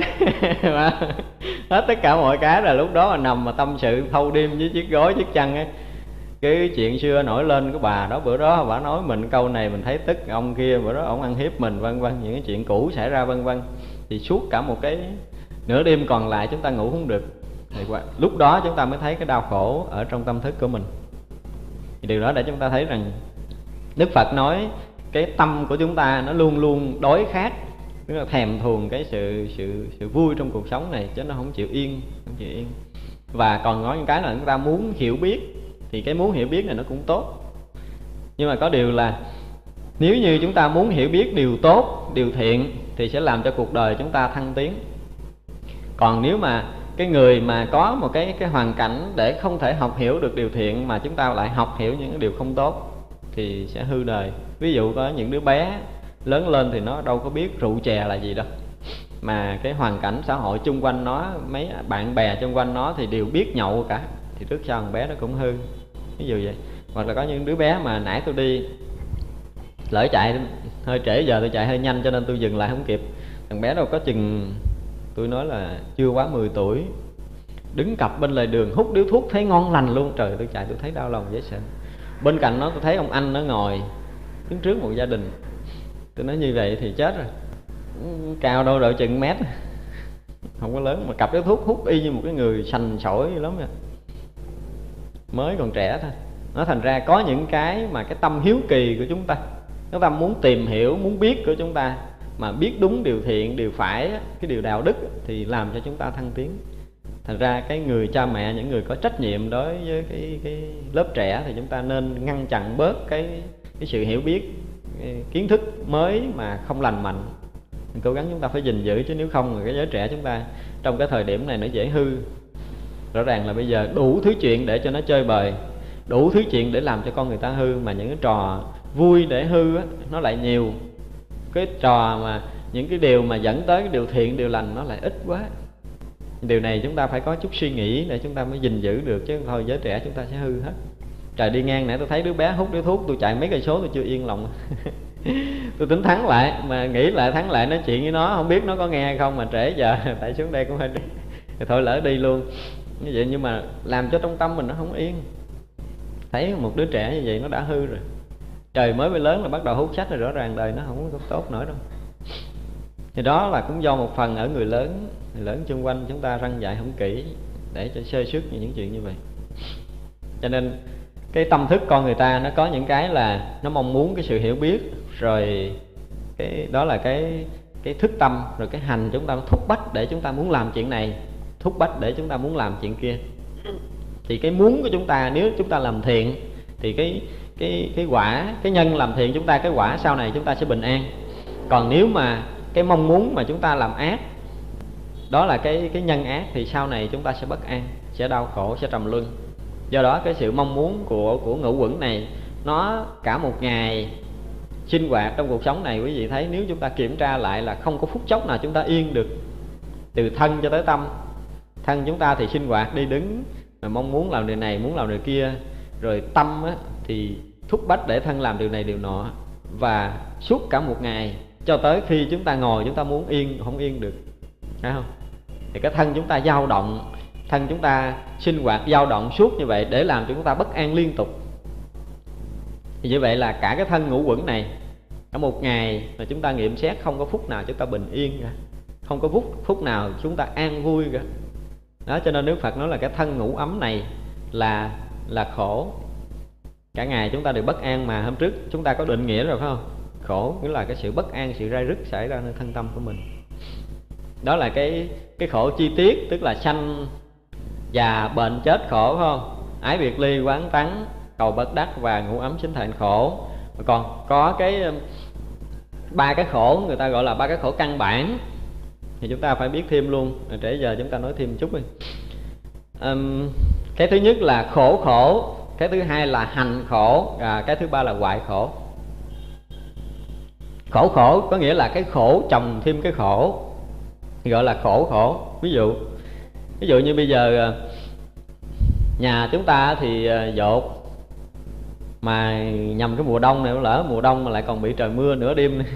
Hết tất cả mọi cái rồi, lúc đó mà nằm mà tâm sự thâu đêm với chiếc gối chiếc chăn ấy. Cái chuyện xưa nổi lên, cái bà đó bữa đó bà nói mình câu này mình thấy tức, ông kia bữa đó ông ăn hiếp mình vân vân, những cái chuyện cũ xảy ra vân vân. Thì suốt cả một cái nửa đêm còn lại chúng ta ngủ không được. Thì lúc đó chúng ta mới thấy cái đau khổ ở trong tâm thức của mình. Thì điều đó để chúng ta thấy rằng Đức Phật nói cái tâm của chúng ta nó luôn luôn đói khát, tức là thèm thuồng cái sự sự sự vui trong cuộc sống này, chứ nó không chịu yên, không chịu yên. Và còn nói những cái là chúng ta muốn hiểu biết, thì cái muốn hiểu biết này nó cũng tốt. Nhưng mà có điều là nếu như chúng ta muốn hiểu biết điều tốt, điều thiện thì sẽ làm cho cuộc đời chúng ta thăng tiến. Còn nếu mà cái người mà có một cái cái hoàn cảnh để không thể học hiểu được điều thiện mà chúng ta lại học hiểu những điều không tốt thì sẽ hư đời. Ví dụ có những đứa bé lớn lên thì nó đâu có biết rượu chè là gì đâu, mà cái hoàn cảnh xã hội chung quanh nó, mấy bạn bè chung quanh nó thì đều biết nhậu cả, thì trước sau thằng bé nó cũng hư. Ví dụ vậy. Hoặc là có những đứa bé mà nãy tôi đi lỡ chạy hơi trễ giờ, tôi chạy hơi nhanh cho nên tôi dừng lại không kịp. Thằng bé đâu có chừng, tôi nói là chưa quá mười tuổi, đứng cặp bên lề đường hút điếu thuốc thấy ngon lành luôn. Trời, tôi chạy tôi thấy đau lòng dễ sợ. Bên cạnh nó tôi thấy ông anh nó ngồi đứng trước một gia đình. Tôi nói như vậy thì chết rồi, cao đâu độ chừng mét, không có lớn mà cặp điếu thuốc hút y như một cái người sành sỏi lắm nha, mới còn trẻ thôi. Nó thành ra có những cái mà cái tâm hiếu kỳ của chúng ta, cái tâm muốn tìm hiểu, muốn biết của chúng ta, mà biết đúng điều thiện, điều phải, cái điều đạo đức thì làm cho chúng ta thăng tiến. Thành ra cái người cha mẹ, những người có trách nhiệm đối với cái, cái lớp trẻ thì chúng ta nên ngăn chặn bớt cái, cái sự hiểu biết, cái kiến thức mới mà không lành mạnh. Mình cố gắng chúng ta phải gìn giữ, chứ nếu không thì cái giới trẻ chúng ta trong cái thời điểm này nó dễ hư. Rõ ràng là bây giờ đủ thứ chuyện để cho nó chơi bời, đủ thứ chuyện để làm cho con người ta hư, mà những cái trò vui để hư á, nó lại nhiều. Cái trò mà những cái điều mà dẫn tới cái điều thiện, điều lành nó lại ít quá. Điều này chúng ta phải có chút suy nghĩ để chúng ta mới gìn giữ được, chứ thôi giới trẻ chúng ta sẽ hư hết. Trời, đi ngang nãy tôi thấy đứa bé hút điếu thuốc, tôi chạy mấy cây số tôi chưa yên lòng. Tôi tính thắng lại, mà nghĩ lại thắng lại nói chuyện với nó, không biết nó có nghe hay không, mà trễ giờ tại xuống đây cũng hơi đi thì thôi lỡ đi luôn như vậy. Nhưng mà làm cho trong tâm mình nó không yên. Thấy một đứa trẻ như vậy nó đã hư rồi. Trời mới mới lớn là bắt đầu hút sách rồi, rõ ràng đời nó không có tốt nữa đâu. Thì đó là cũng do một phần ở người lớn, người lớn xung quanh chúng ta răn dạy không kỹ để cho sơ suất những chuyện như vậy. Cho nên cái tâm thức con người ta nó có những cái là nó mong muốn cái sự hiểu biết, rồi cái đó là cái cái thức tâm, rồi cái hành chúng ta thúc bách để chúng ta muốn làm chuyện này, thúc bách để chúng ta muốn làm chuyện kia. Thì cái muốn của chúng ta, nếu chúng ta làm thiện thì cái cái cái quả, cái nhân làm thiện chúng ta, cái quả sau này chúng ta sẽ bình an. Còn nếu mà cái mong muốn mà chúng ta làm ác, đó là cái cái nhân ác, thì sau này chúng ta sẽ bất an, sẽ đau khổ, sẽ trầm luân. Do đó cái sự mong muốn của của ngũ uẩn này, nó cả một ngày sinh hoạt trong cuộc sống này, quý vị thấy nếu chúng ta kiểm tra lại là không có phút chốc nào chúng ta yên được. Từ thân cho tới tâm. Thân chúng ta thì sinh hoạt đi đứng, mà mong muốn làm điều này, muốn làm điều kia. Rồi tâm á, thì thúc bách để thân làm điều này điều nọ. Và suốt cả một ngày cho tới khi chúng ta ngồi chúng ta muốn yên, không yên được, phải không? Thì cái thân chúng ta dao động, thân chúng ta sinh hoạt dao động suốt như vậy để làm cho chúng ta bất an liên tục. Thì như vậy là cả cái thân ngũ uẩn này, cả một ngày mà chúng ta nghiệm xét không có phút nào chúng ta bình yên cả, không có phút, phút nào chúng ta an vui cả. Đó, cho nên Đức Phật nói là cái thân ngũ ấm này là là khổ. Cả ngày chúng ta đều bất an, mà hôm trước chúng ta có định nghĩa rồi phải không? Khổ nghĩa là cái sự bất an, sự rai rứt xảy ra nơi thân tâm của mình. Đó là cái cái khổ chi tiết, tức là sanh già bệnh chết khổ, phải không? Ái biệt ly quán tắng cầu bất đắc và ngũ ấm sinh thạnh khổ. Còn có cái ba cái khổ người ta gọi là ba cái khổ căn bản, thì chúng ta phải biết thêm luôn. Trễ giờ chúng ta nói thêm chút đi. Um, cái thứ nhất là khổ khổ, cái thứ hai là hành khổ, và cái thứ ba là hoại khổ. Khổ khổ có nghĩa là cái khổ chồng thêm cái khổ, gọi là khổ khổ. Ví dụ ví dụ như bây giờ nhà chúng ta thì dột, mà nhằm cái mùa đông này, lỡ mùa đông mà lại còn bị trời mưa nửa đêm nữa.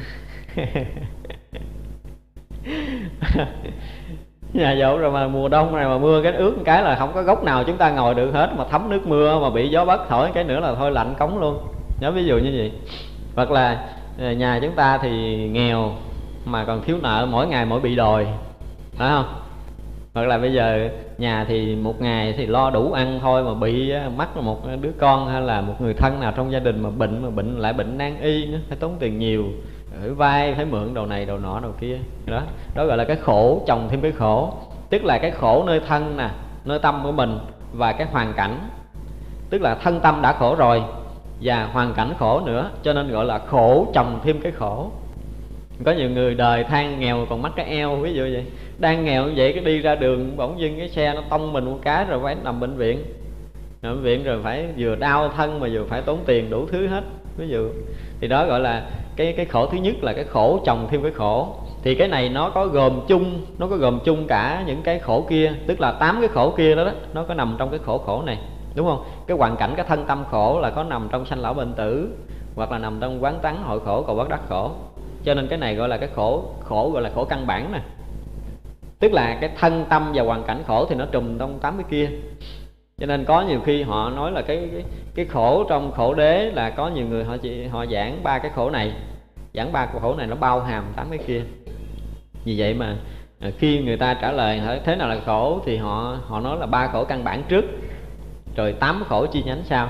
Nhà dột rồi mà mùa đông này mà mưa cái ướt một cái là không có góc nào chúng ta ngồi được hết, mà thấm nước mưa, mà bị gió bất thổi cái nữa là thôi lạnh cống luôn. Nhớ ví dụ như vậy. Hoặc là nhà chúng ta thì nghèo mà còn thiếu nợ, mỗi ngày mỗi bị đòi, phải không? Hoặc là bây giờ nhà thì một ngày thì lo đủ ăn thôi, mà bị mắc một đứa con hay là một người thân nào trong gia đình mà bệnh, mà bệnh lại bệnh nan y nữa, phải tốn tiền nhiều, ở vai phải mượn đồ này đồ nọ đồ kia. Đó, đó gọi là cái khổ chồng thêm cái khổ. Tức là cái khổ nơi thân nè, nơi tâm của mình, và cái hoàn cảnh. Tức là thân tâm đã khổ rồi và hoàn cảnh khổ nữa, cho nên gọi là khổ chồng thêm cái khổ. Có nhiều người đời than nghèo còn mắc cái eo, ví dụ vậy. Đang nghèo như vậy cái đi ra đường bỗng dưng cái xe nó tông mình một cái rồi phải nằm bệnh viện. Nằm bệnh viện rồi phải vừa đau thân mà vừa phải tốn tiền đủ thứ hết, ví dụ. Thì đó gọi là cái cái khổ thứ nhất là cái khổ chồng thêm cái khổ. Thì cái này nó có gồm chung, nó có gồm chung cả những cái khổ kia, tức là tám cái khổ kia đó, đó nó có nằm trong cái khổ khổ này, đúng không? Cái hoàn cảnh, cái thân tâm khổ là có nằm trong sanh lão bệnh tử, hoặc là nằm trong quán tắng hội khổ cầu bất đắc khổ. Cho nên cái này gọi là cái khổ khổ gọi là khổ căn bản nè. Tức là cái thân tâm và hoàn cảnh khổ thì nó trùm trong tám cái kia. Cho nên có nhiều khi họ nói là cái cái, cái khổ trong khổ đế là có nhiều người họ chỉ họ giảng ba cái khổ này, giảng ba cái khổ này nó bao hàm tám cái kia. Vì vậy mà khi người ta trả lời hỏi thế nào là khổ thì họ họ nói là ba khổ căn bản trước, rồi tám khổ chi nhánh sau.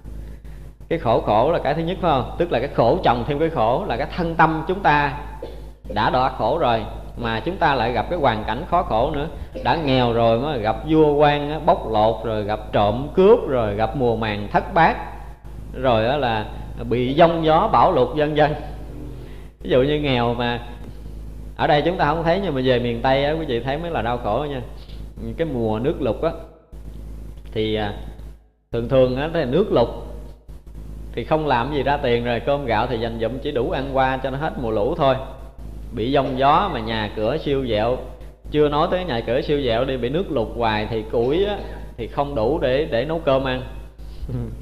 Cái khổ khổ là cái thứ nhất, phải không? Tức là cái khổ chồng thêm cái khổ, là cái thân tâm chúng ta đã đọa khổ rồi, mà chúng ta lại gặp cái hoàn cảnh khó khổ nữa. Đã nghèo rồi mới gặp vua quan bóc lột, rồi gặp trộm cướp, rồi gặp mùa màng thất bát, rồi đó là bị giông gió bão lụt vân vân. Ví dụ như nghèo mà ở đây chúng ta không thấy, nhưng mà về miền Tây á, quý vị thấy mới là đau khổ nha. Cái mùa nước lụt á thì thường thường á là nước lụt thì không làm gì ra tiền, rồi cơm gạo thì dành dụm chỉ đủ ăn qua cho nó hết mùa lũ thôi. Bị giông gió mà nhà cửa siêu vẹo, chưa nói tới nhà cửa siêu vẹo đi, bị nước lụt hoài thì củi á, thì không đủ để để nấu cơm ăn.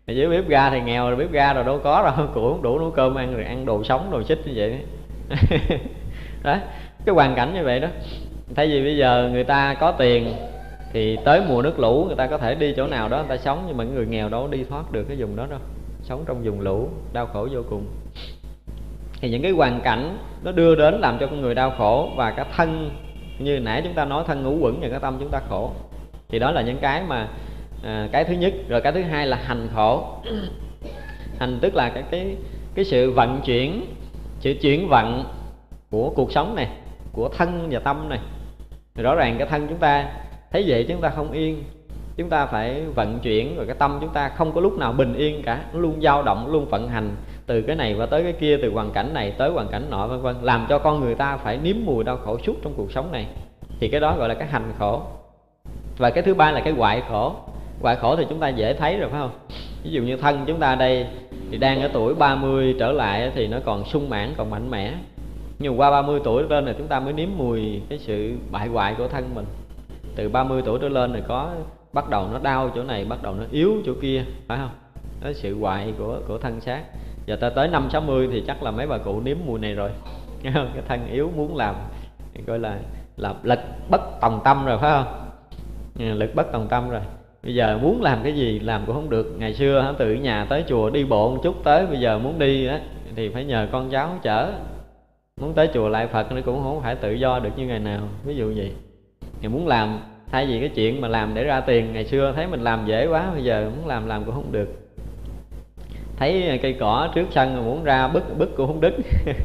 Dưới bếp ga thì nghèo rồi, bếp ga rồi đâu có đâu, củi không đủ nấu cơm ăn, rồi ăn đồ sống đồ xích như vậy đó. Cái hoàn cảnh như vậy đó. Thay vì bây giờ người ta có tiền thì tới mùa nước lũ người ta có thể đi chỗ nào đó người ta sống, nhưng mà người nghèo đâu đi thoát được cái vùng đó đâu, sống trong vùng lũ đau khổ vô cùng. Thì những cái hoàn cảnh nó đưa đến làm cho con người đau khổ, và cái thân như nãy chúng ta nói thân ngũ quẩn và cái tâm chúng ta khổ. Thì đó là những cái mà à, cái thứ nhất. Rồi cái thứ hai là hành khổ. Hành tức là cái cái cái sự vận chuyển, sự chuyển vận của cuộc sống này, của thân và tâm này. Thì rõ ràng cái thân chúng ta thấy vậy chúng ta không yên, chúng ta phải vận chuyển. Rồi cái tâm chúng ta không có lúc nào bình yên cả, nó luôn dao động, luôn vận hành từ cái này và tới cái kia, từ hoàn cảnh này tới hoàn cảnh nọ, vân vân, làm cho con người ta phải nếm mùi đau khổ suốt trong cuộc sống này. Thì cái đó gọi là cái hành khổ. Và cái thứ ba là cái hoại khổ. Hoại khổ thì chúng ta dễ thấy rồi phải không? Ví dụ như thân chúng ta đây thì đang ở tuổi ba mươi trở lại thì nó còn sung mãn, còn mạnh mẽ. Nhưng qua ba mươi tuổi lên rồi chúng ta mới nếm mùi cái sự bại hoại của thân mình. Từ ba mươi tuổi trở lên rồi có bắt đầu nó đau chỗ này, bắt đầu nó yếu chỗ kia, phải không? Đó là sự hoại của của thân xác. Giờ ta tới năm sáu mươi thì chắc là mấy bà cụ nếm mùi này rồi. Cái thân yếu muốn làm gọi là là lực bất tòng tâm rồi phải không? Lực bất tòng tâm rồi. Bây giờ muốn làm cái gì làm cũng không được. Ngày xưa từ nhà tới chùa đi bộ một chút tới, bây giờ muốn đi đó, thì phải nhờ con cháu chở. Muốn tới chùa lại Phật nó cũng không phải tự do được như ngày nào. Ví dụ vậy. Thì muốn làm, thay vì cái chuyện mà làm để ra tiền, ngày xưa thấy mình làm dễ quá, bây giờ muốn làm làm cũng không được. Thấy cây cỏ trước sân mà muốn ra bứt bứt cũng không đứt.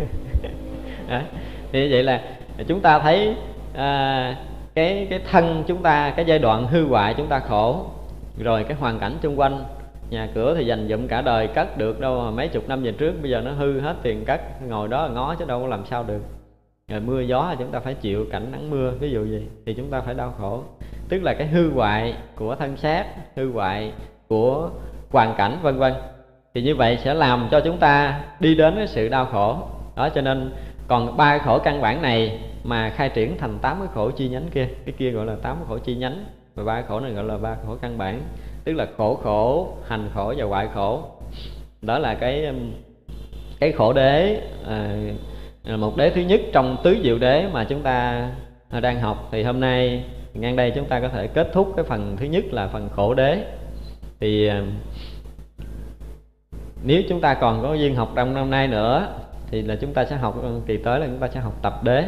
Thì vậy là chúng ta thấy à, cái cái thân chúng ta, cái giai đoạn hư hoại chúng ta khổ. Rồi cái hoàn cảnh xung quanh, nhà cửa thì dành dụm cả đời cất được đâu mà mấy chục năm về trước, bây giờ nó hư hết tiền cất, ngồi đó ngó chứ đâu có làm sao được. Rồi mưa gió thì chúng ta phải chịu cảnh nắng mưa, ví dụ gì thì chúng ta phải đau khổ. Tức là cái hư hoại của thân xác, hư hoại của hoàn cảnh, vân vân. Thì như vậy sẽ làm cho chúng ta đi đến cái sự đau khổ. Đó, cho nên còn ba khổ căn bản này mà khai triển thành tám cái khổ chi nhánh kia. Cái kia gọi là tám khổ chi nhánh, và ba khổ này gọi là ba khổ căn bản. Tức là khổ khổ, hành khổ và hoại khổ. Đó là cái cái khổ đế, à, một đế thứ nhất trong tứ diệu đế mà chúng ta đang học. Thì hôm nay ngang đây chúng ta có thể kết thúc cái phần thứ nhất là phần khổ đế. Thì nếu chúng ta còn có duyên học trong năm nay nữa thì là chúng ta sẽ học, kỳ tới là chúng ta sẽ học tập đế.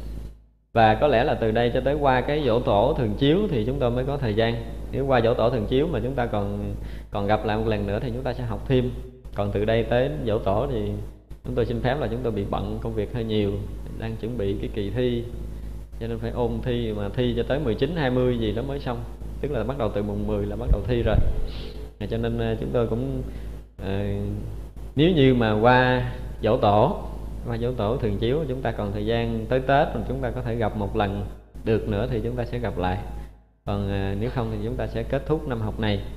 Và có lẽ là từ đây cho tới qua cái dỗ tổ thường chiếu thì chúng ta mới có thời gian. Nếu qua dỗ tổ thường chiếu mà chúng ta còn còn gặp lại một lần nữa thì chúng ta sẽ học thêm. Còn từ đây tới dỗ tổ thì chúng tôi xin phép là chúng tôi bị bận công việc hơi nhiều, đang chuẩn bị cái kỳ thi, cho nên phải ôn thi, mà thi cho tới mười chín, hai mươi gì đó mới xong. Tức là bắt đầu từ mùng mười là bắt đầu thi rồi. Cho nên chúng tôi cũng à, nếu như mà qua dỗ tổ, qua dỗ tổ thường chiếu chúng ta còn thời gian tới Tết mà chúng ta có thể gặp một lần được nữa thì chúng ta sẽ gặp lại. Còn à, nếu không thì chúng ta sẽ kết thúc năm học này.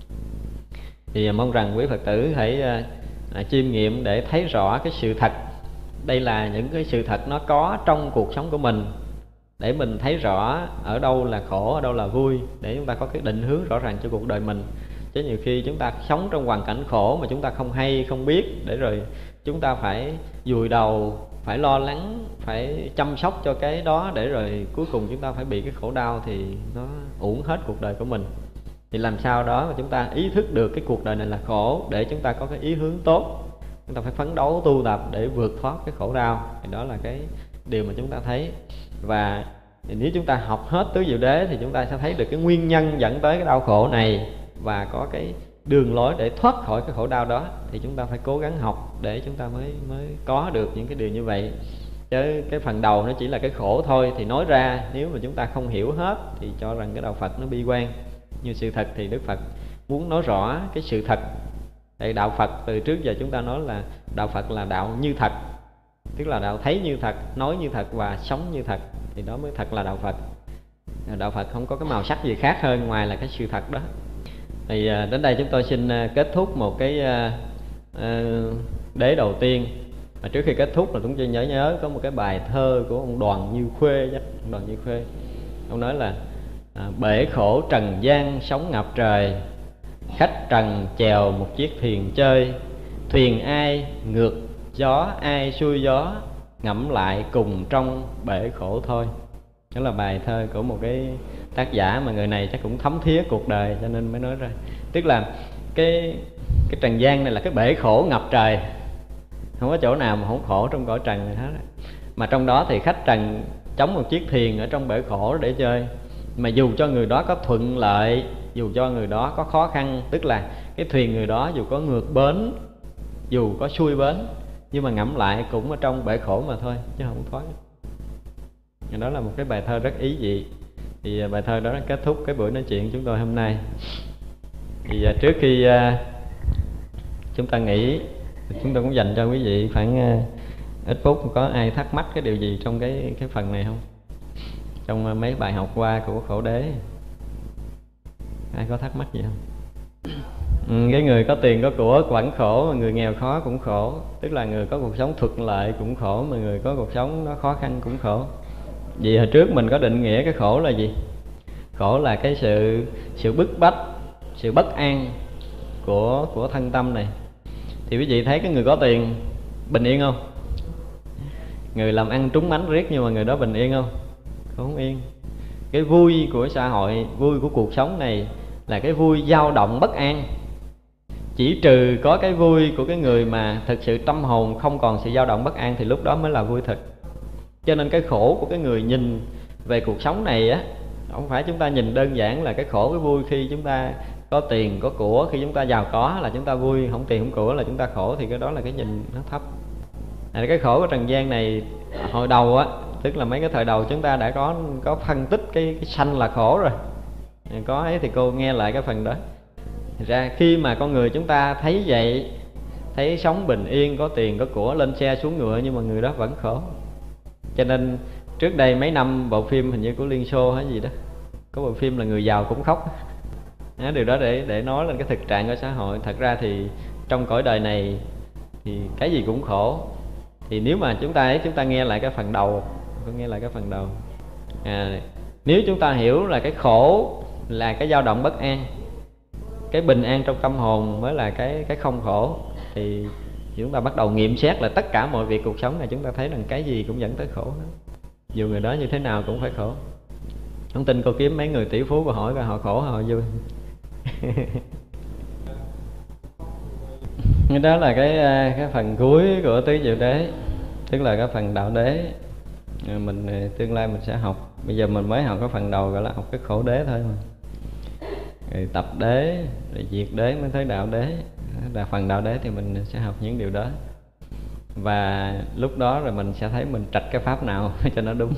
Thì à, mong rằng quý Phật tử hãy à, à, chiêm nghiệm để thấy rõ cái sự thật. Đây là những cái sự thật nó có trong cuộc sống của mình, để mình thấy rõ ở đâu là khổ, ở đâu là vui, để chúng ta có cái định hướng rõ ràng cho cuộc đời mình. Chứ nhiều khi chúng ta sống trong hoàn cảnh khổ mà chúng ta không hay, không biết, để rồi chúng ta phải vùi đầu, phải lo lắng, phải chăm sóc cho cái đó, để rồi cuối cùng chúng ta phải bị cái khổ đau thì nó uổng hết cuộc đời của mình. Thì làm sao đó mà chúng ta ý thức được cái cuộc đời này là khổ, để chúng ta có cái ý hướng tốt. Chúng ta phải phấn đấu tu tập để vượt thoát cái khổ đau. Thì đó là cái điều mà chúng ta thấy. Và nếu chúng ta học hết tứ diệu đế thì chúng ta sẽ thấy được cái nguyên nhân dẫn tới cái đau khổ này, và có cái đường lối để thoát khỏi cái khổ đau đó. Thì chúng ta phải cố gắng học để chúng ta mới mới có được những cái điều như vậy. Chứ cái phần đầu nó chỉ là cái khổ thôi, thì nói ra nếu mà chúng ta không hiểu hết thì cho rằng cái đạo Phật nó bi quan. Như sự thật thì Đức Phật muốn nói rõ cái sự thật. Tại đạo Phật từ trước giờ chúng ta nói là đạo Phật là đạo như thật, tức là đạo thấy như thật, nói như thật và sống như thật. Thì đó mới thật là đạo Phật. Đạo Phật không có cái màu sắc gì khác hơn ngoài là cái sự thật đó. Thì đến đây chúng tôi xin kết thúc một cái đế đầu tiên. Mà trước khi kết thúc là chúng tôi nhớ nhớ có một cái bài thơ của ông Đoàn Như Khuê. Ông Đoàn Như Khuê, ông nói là à, bể khổ trần gian sống ngập trời, khách trần chèo một chiếc thuyền chơi, thuyền ai ngược gió ai xuôi gió, ngẫm lại cùng trong bể khổ thôi. Đó là bài thơ của một cái tác giả mà người này chắc cũng thấm thía cuộc đời cho nên mới nói ra. Tức là cái cái trần gian này là cái bể khổ ngập trời, không có chỗ nào mà không khổ trong cõi trần này hết. Mà trong đó thì khách trần chống một chiếc thuyền ở trong bể khổ để chơi. Mà dù cho người đó có thuận lợi, dù cho người đó có khó khăn, tức là cái thuyền người đó dù có ngược bến, dù có xuôi bến, nhưng mà ngẫm lại cũng ở trong bể khổ mà thôi, chứ không thoát. Đó là một cái bài thơ rất ý vị. Thì bài thơ đó kết thúc cái buổi nói chuyện chúng tôi hôm nay. Thì trước khi chúng ta nghỉ, chúng tôi cũng dành cho quý vị khoảng ít phút. Có ai thắc mắc cái điều gì trong cái cái phần này không? Trong mấy bài học qua của Khổ Đế, ai có thắc mắc gì không? Ừ, cái người có tiền có của vẫn khổ, mà người nghèo khó cũng khổ. Tức là người có cuộc sống thuận lợi cũng khổ, mà người có cuộc sống nó khó khăn cũng khổ. Vì hồi trước mình có định nghĩa cái khổ là gì? Khổ là cái sự sự bức bách, sự bất an của của thân tâm này. Thì quý vị thấy cái người có tiền bình yên không? Người làm ăn trúng mánh riết nhưng mà người đó bình yên không? Không yên. Cái vui của xã hội, vui của cuộc sống này là cái vui dao động bất an. Chỉ trừ có cái vui của cái người mà thực sự tâm hồn không còn sự dao động bất an thì lúc đó mới là vui thực. Cho nên cái khổ của cái người nhìn về cuộc sống này á, không phải chúng ta nhìn đơn giản là cái khổ cái vui khi chúng ta có tiền có của, khi chúng ta giàu có là chúng ta vui, không tiền không của là chúng ta khổ, thì cái đó là cái nhìn nó thấp. À, cái khổ của trần gian này hồi đầu á, tức là mấy cái thời đầu chúng ta đã có có phân tích cái, cái sanh là khổ rồi. Có ấy thì cô nghe lại cái phần đó. Thật ra khi mà con người chúng ta thấy vậy, thấy sống bình yên, có tiền có của, lên xe xuống ngựa, nhưng mà người đó vẫn khổ. Cho nên trước đây mấy năm bộ phim hình như của Liên Xô hay gì đó, có bộ phim là người giàu cũng khóc. Đó, điều đó để để nói lên cái thực trạng của xã hội. Thật ra thì trong cõi đời này thì cái gì cũng khổ. Thì nếu mà chúng ta ấy, chúng ta nghe lại cái phần đầu, nghe lại cái phần đầu. À, nếu chúng ta hiểu là cái khổ là cái dao động bất an, cái bình an trong tâm hồn mới là cái cái không khổ, thì chúng ta bắt đầu nghiệm xét là tất cả mọi việc cuộc sống này, chúng ta thấy rằng cái gì cũng dẫn tới khổ đó. Dù người đó như thế nào cũng phải khổ. Không tin cô kiếm mấy người tỷ phú và hỏi coi họ khổ hay họ vui. Đó là cái cái phần cuối của tứ diệu đế, tức là cái phần đạo đế. Mình tương lai mình sẽ học. Bây giờ mình mới học cái phần đầu gọi là học cái khổ đế thôi mà. Rồi tập đế, rồi diệt đế mới tới đạo đế. Là phần đạo đế thì mình sẽ học những điều đó. Và lúc đó rồi mình sẽ thấy mình trạch cái pháp nào cho nó đúng.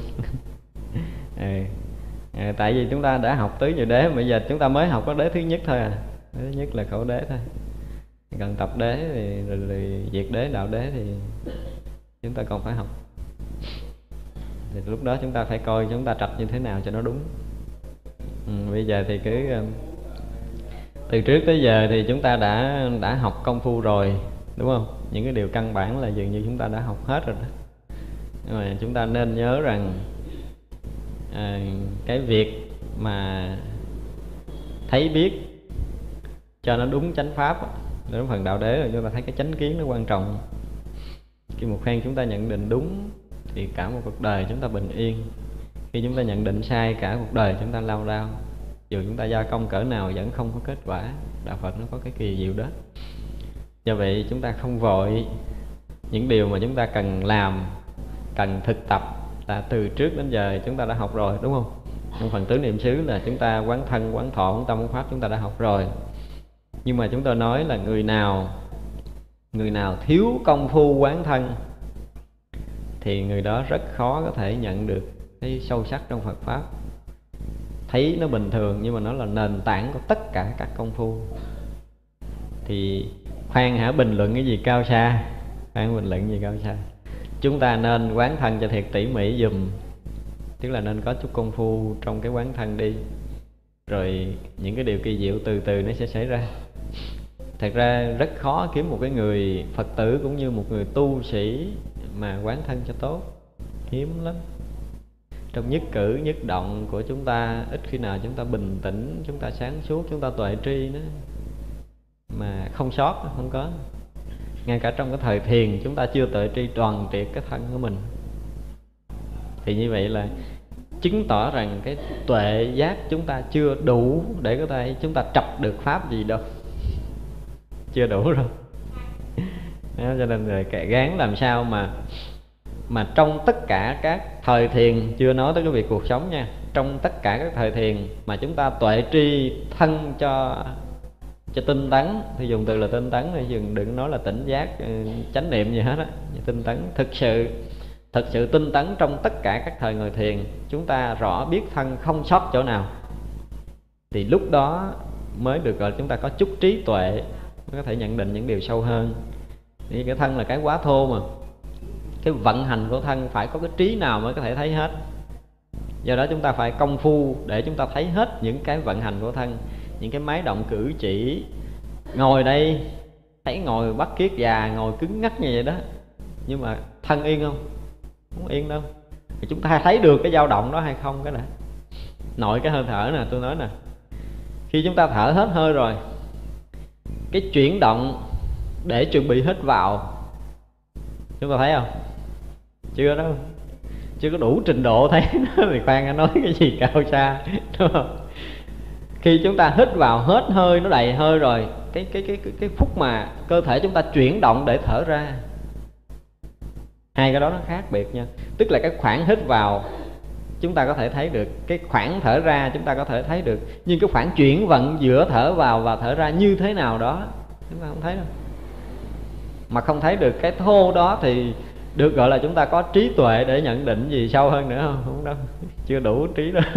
Ừ. À, tại vì chúng ta đã học tứ diệu đế, bây giờ chúng ta mới học có đế thứ nhất thôi à. Đế thứ nhất là khổ đế thôi. Cần tập đế thì rồi, rồi diệt đế, đạo đế thì chúng ta còn phải học. Thì lúc đó chúng ta phải coi chúng ta trạch như thế nào cho nó đúng. Ừ, bây giờ thì cứ từ trước tới giờ thì chúng ta đã đã học công phu rồi, đúng không? Những cái điều căn bản là dường như chúng ta đã học hết rồi đó. Nhưng mà chúng ta nên nhớ rằng à, cái việc mà thấy biết cho nó đúng chánh pháp, đến phần đạo đế rồi chúng ta thấy cái chánh kiến nó quan trọng. Khi một phen chúng ta nhận định đúng thì cả một cuộc đời chúng ta bình yên. Khi chúng ta nhận định sai, cả cuộc đời chúng ta lao đao. Dù chúng ta gia công cỡ nào vẫn không có kết quả. Đạo Phật nó có cái kỳ diệu đó. Do vậy chúng ta không vội. Những điều mà chúng ta cần làm, cần thực tập là từ trước đến giờ chúng ta đã học rồi, đúng không? Trong phần tứ niệm xứ là chúng ta quán thân, quán thọ, quán tâm, quán pháp chúng ta đã học rồi. Nhưng mà chúng tôi nói là người nào Người nào thiếu công phu quán thân thì người đó rất khó có thể nhận được cái sâu sắc trong Phật Pháp. Thấy nó bình thường nhưng mà nó là nền tảng của tất cả các công phu. Thì khoan hả bình luận cái gì cao xa, khoan bình luận gì cao xa. Chúng ta nên quán thân cho thiệt tỉ mỉ dùm. Tức là nên có chút công phu trong cái quán thân đi. Rồi những cái điều kỳ diệu từ từ nó sẽ xảy ra. Thật ra rất khó kiếm một cái người Phật tử cũng như một người tu sĩ mà quán thân cho tốt. Hiếm lắm. Trong nhất cử nhất động của chúng ta, ít khi nào chúng ta bình tĩnh, chúng ta sáng suốt, chúng ta tuệ tri nữa. mà không sót, không có. Ngay cả trong cái thời thiền chúng ta chưa tuệ tri toàn triệt cái thân của mình. Thì như vậy là chứng tỏ rằng cái tuệ giác chúng ta chưa đủ để có thể chúng ta trập được pháp gì đâu. Chưa đủ rồi. Đó, cho nên là gắng làm sao mà mà trong tất cả các thời thiền, chưa nói tới cái việc cuộc sống nha, trong tất cả các thời thiền mà chúng ta tuệ tri thân cho cho tinh tấn, thì dùng từ là tinh tấn, thì đừng đừng nói là tỉnh giác, chánh niệm gì hết á. Tinh tấn thực sự, thực sự tinh tấn trong tất cả các thời ngồi thiền, chúng ta rõ biết thân không sót chỗ nào, thì lúc đó mới được gọi là chúng ta có chút trí tuệ, mới có thể nhận định những điều sâu hơn. Thì cái thân là cái quá thô mà, cái vận hành của thân phải có cái trí nào mới có thể thấy hết. Do đó chúng ta phải công phu để chúng ta thấy hết những cái vận hành của thân, những cái máy động cử chỉ. Ngồi đây thấy ngồi bắt kiết già, ngồi cứng ngắc như vậy đó, nhưng mà thân yên không? Không yên đâu. Thì chúng ta thấy được cái dao động đó hay không cái này. Nội cái hơi thở nè, tôi nói nè, khi chúng ta thở hết hơi rồi, cái chuyển động để chuẩn bị hít vào, chúng ta thấy không? Chưa đâu. Chưa có đủ trình độ thấy nó thì khoan nói cái gì cao xa, đúng không? Khi chúng ta hít vào hết hơi, nó đầy hơi rồi, cái cái cái cái, cái phút mà cơ thể chúng ta chuyển động để thở ra, hai cái đó nó khác biệt nha. Tức là cái khoảng hít vào chúng ta có thể thấy được, cái khoảng thở ra chúng ta có thể thấy được, nhưng cái khoảng chuyển vận giữa thở vào và thở ra như thế nào đó chúng ta không thấy đâu. Mà không thấy được cái thô đó thì được gọi là chúng ta có trí tuệ để nhận định gì sâu hơn nữa không? Không đâu, chưa đủ trí đó.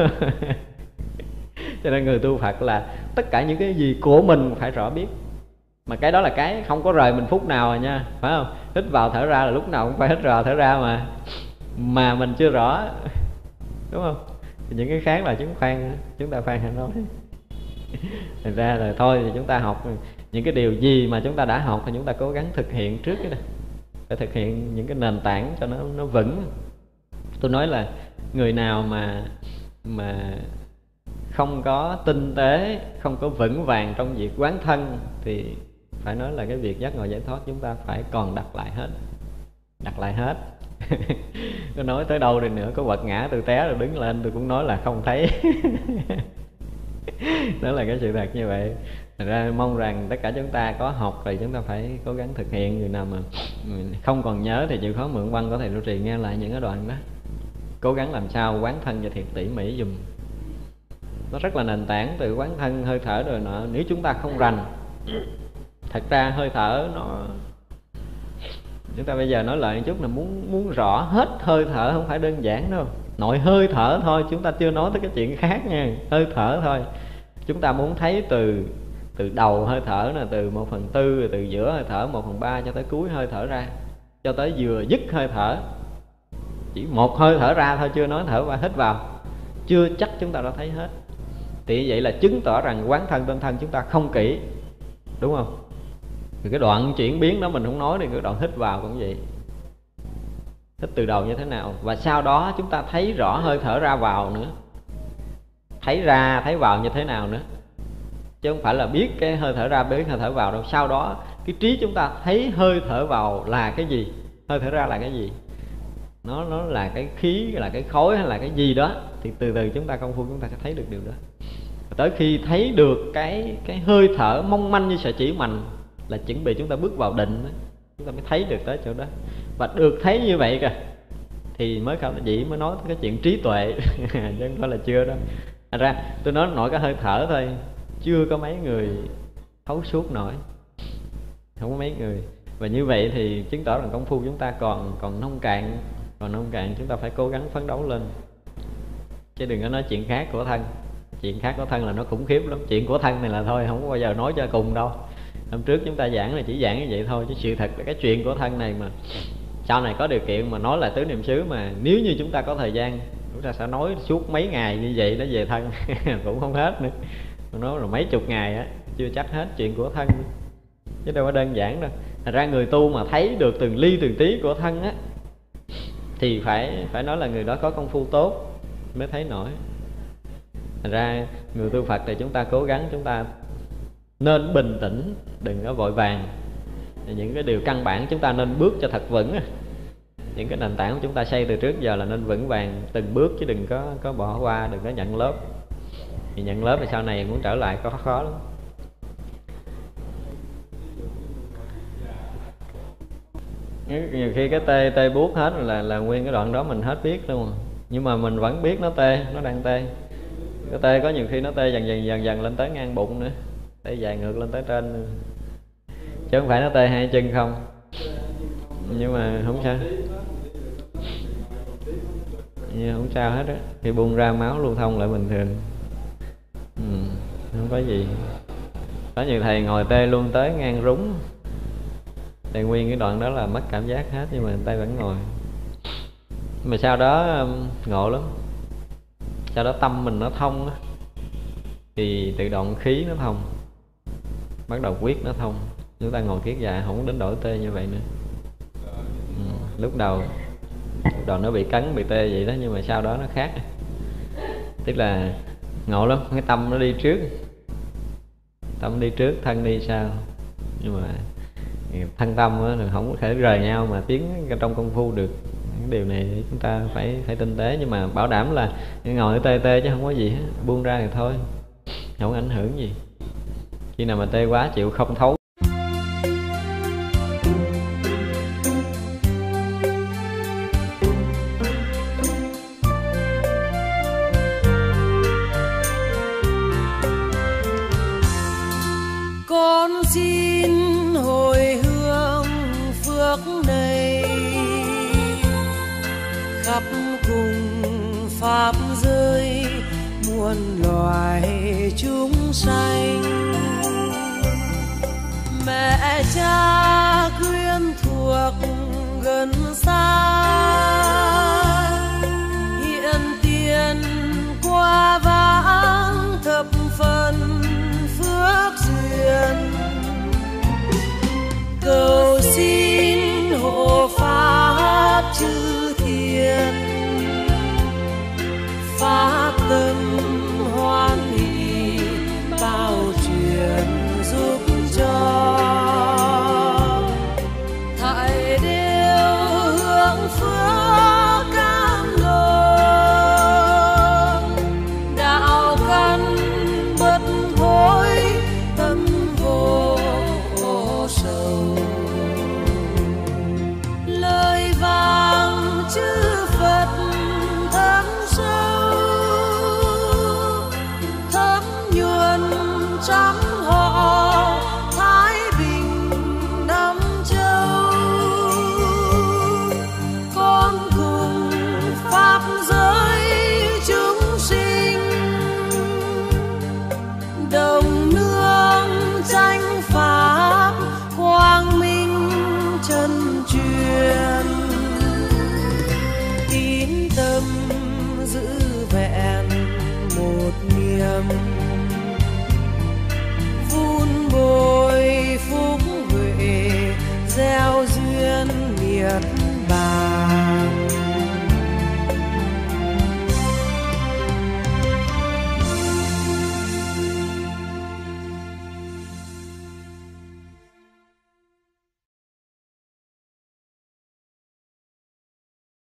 Cho nên người tu Phật là tất cả những cái gì của mình phải rõ biết. Mà cái đó là cái không có rời mình phút nào rồi nha, phải không? Hít vào thở ra là lúc nào cũng phải hít vào thở ra mà Mà mình chưa rõ, đúng không? Thì những cái khác là chúng khoan, chúng ta khoan hay nói. Thành ra là thôi thì chúng ta học những cái điều gì mà chúng ta đã học thì chúng ta cố gắng thực hiện trước cái này. Phải thực hiện những cái nền tảng cho nó nó vững. Tôi nói là người nào mà mà không có tinh tế, không có vững vàng trong việc quán thân thì phải nói là cái việc giác ngộ giải thoát chúng ta phải còn đặt lại hết. Đặt lại hết. Tôi nói tới đâu đi nữa, có quật ngã tôi té rồi đứng lên tôi cũng nói là không thấy. Đó là cái sự thật như vậy. Thật ra mong rằng tất cả chúng ta có học thì chúng ta phải cố gắng thực hiện. Người nào mà không còn nhớ thì chịu khó mượn băng có thể lưu trì nghe lại những cái đoạn đó. Cố gắng làm sao quán thân cho thiệt tỉ mỉ dùm. Nó rất là nền tảng, từ quán thân, hơi thở rồi nọ. Nếu chúng ta không rành, thật ra hơi thở nó, chúng ta bây giờ nói lại một chút là muốn muốn rõ hết hơi thở không phải đơn giản đâu. Nội hơi thở thôi, chúng ta chưa nói tới cái chuyện khác nha. Hơi thở thôi, chúng ta muốn thấy từ từ đầu hơi thở là từ một phần tư, từ giữa hơi thở một phần ba cho tới cuối hơi thở ra, cho tới vừa dứt hơi thở. Chỉ một hơi thở ra thôi, chưa nói thở và hít vào, chưa chắc chúng ta đã thấy hết. Thì vậy là chứng tỏ rằng quán thân tinh thân chúng ta không kỹ, đúng không? Thì cái đoạn chuyển biến đó mình không nói, thì cái đoạn hít vào cũng vậy. Hít từ đầu như thế nào, và sau đó chúng ta thấy rõ hơi thở ra vào nữa, thấy ra thấy vào như thế nào nữa, chứ không phải là biết cái hơi thở ra biết hơi thở vào đâu. Sau đó cái trí chúng ta thấy hơi thở vào là cái gì, hơi thở ra là cái gì, nó nó là cái khí, là cái khối hay là cái gì đó, thì từ từ chúng ta công phu chúng ta sẽ thấy được điều đó. Tới khi thấy được cái cái hơi thở mong manh như sợi chỉ mành là chuẩn bị chúng ta bước vào định đó. Chúng ta mới thấy được tới chỗ đó. Và được thấy như vậy kìa thì mới khảo dĩ mới nói cái chuyện trí tuệ. Chứ không phải là chưa đâu. Thành ra tôi nói nổi cái hơi thở thôi, chưa có mấy người thấu suốt nổi, không có mấy người. Và như vậy thì chứng tỏ rằng công phu chúng ta còn còn nông cạn, còn nông cạn. Chúng ta phải cố gắng phấn đấu lên, chứ đừng có nói chuyện khác của thân. Chuyện khác của thân là nó khủng khiếp lắm. Chuyện của thân này là thôi, không có bao giờ nói cho cùng đâu. Hôm trước chúng ta giảng là chỉ giảng như vậy thôi, chứ sự thật là cái chuyện của thân này mà sau này có điều kiện mà nói lại tứ niệm xứ, mà nếu như chúng ta có thời gian chúng ta sẽ nói suốt mấy ngày như vậy nó về thân. Cũng không hết nữa. Nói là mấy chục ngày á, chưa chắc hết chuyện của thân, chứ đâu có đơn giản đâu. Thành ra người tu mà thấy được từng ly từng tí của thân á thì phải phải nói là người đó có công phu tốt mới thấy nổi. Thành ra người tu Phật thì chúng ta cố gắng chúng ta nên bình tĩnh, đừng có vội vàng. Những cái điều căn bản chúng ta nên bước cho thật vững. Những cái nền tảng của chúng ta xây từ trước giờ là nên vững vàng từng bước, chứ đừng có có bỏ qua, đừng có nhận lớp. Thì nhận lớp thì sau này muốn trở lại có khó lắm. Nhiều khi cái tê tê buốt hết là là nguyên cái đoạn đó mình hết biết luôn, nhưng mà mình vẫn biết nó tê, nó đang tê. Cái tê có nhiều khi nó tê dần dần dần dần lên tới ngang bụng nữa, tê dài ngược lên tới trên nữa. Chứ không phải nó tê hai chân không. Nhưng mà không sao, nhưng không sao hết á. Khi buông ra máu lưu thông lại bình thường, ừ, không có gì. Có nhiều thầy ngồi tê luôn tới ngang rúng, thì nguyên cái đoạn đó là mất cảm giác hết, nhưng mà tay vẫn ngồi. Mà sau đó ngộ lắm. Sau đó tâm mình nó thông á, thì tự động khí nó thông, bắt đầu quyết nó thông. Chúng ta ngồi kiết dài không đến đổi tê như vậy nữa. Ừ, lúc đầu lúc đầu nó bị cấn, bị tê vậy đó, nhưng mà sau đó nó khác. Tức là ngộ lắm, cái tâm nó đi trước, tâm đi trước, thân đi sau. Nhưng mà thân tâm á, là không có thể rời nhau mà tiến trong công phu được. Cái điều này chúng ta phải phải tinh tế, nhưng mà bảo đảm là ngồi tê tê chứ không có gì hết, buông ra thì thôi, không ảnh hưởng gì. Khi nào mà tê quá chịu không thấu. Con xin hồi hương phước này, khắp cùng pháp giới muôn loài chúng sanh. Mẹ cha quyến thuộc gần xa, hiện tiền qua vãng thập phần phước duyên. Cầu xin hộ pháp chư thiên, pháp tâm hoan hỷ bao truyền giúp cho. Thảy đều hướng phước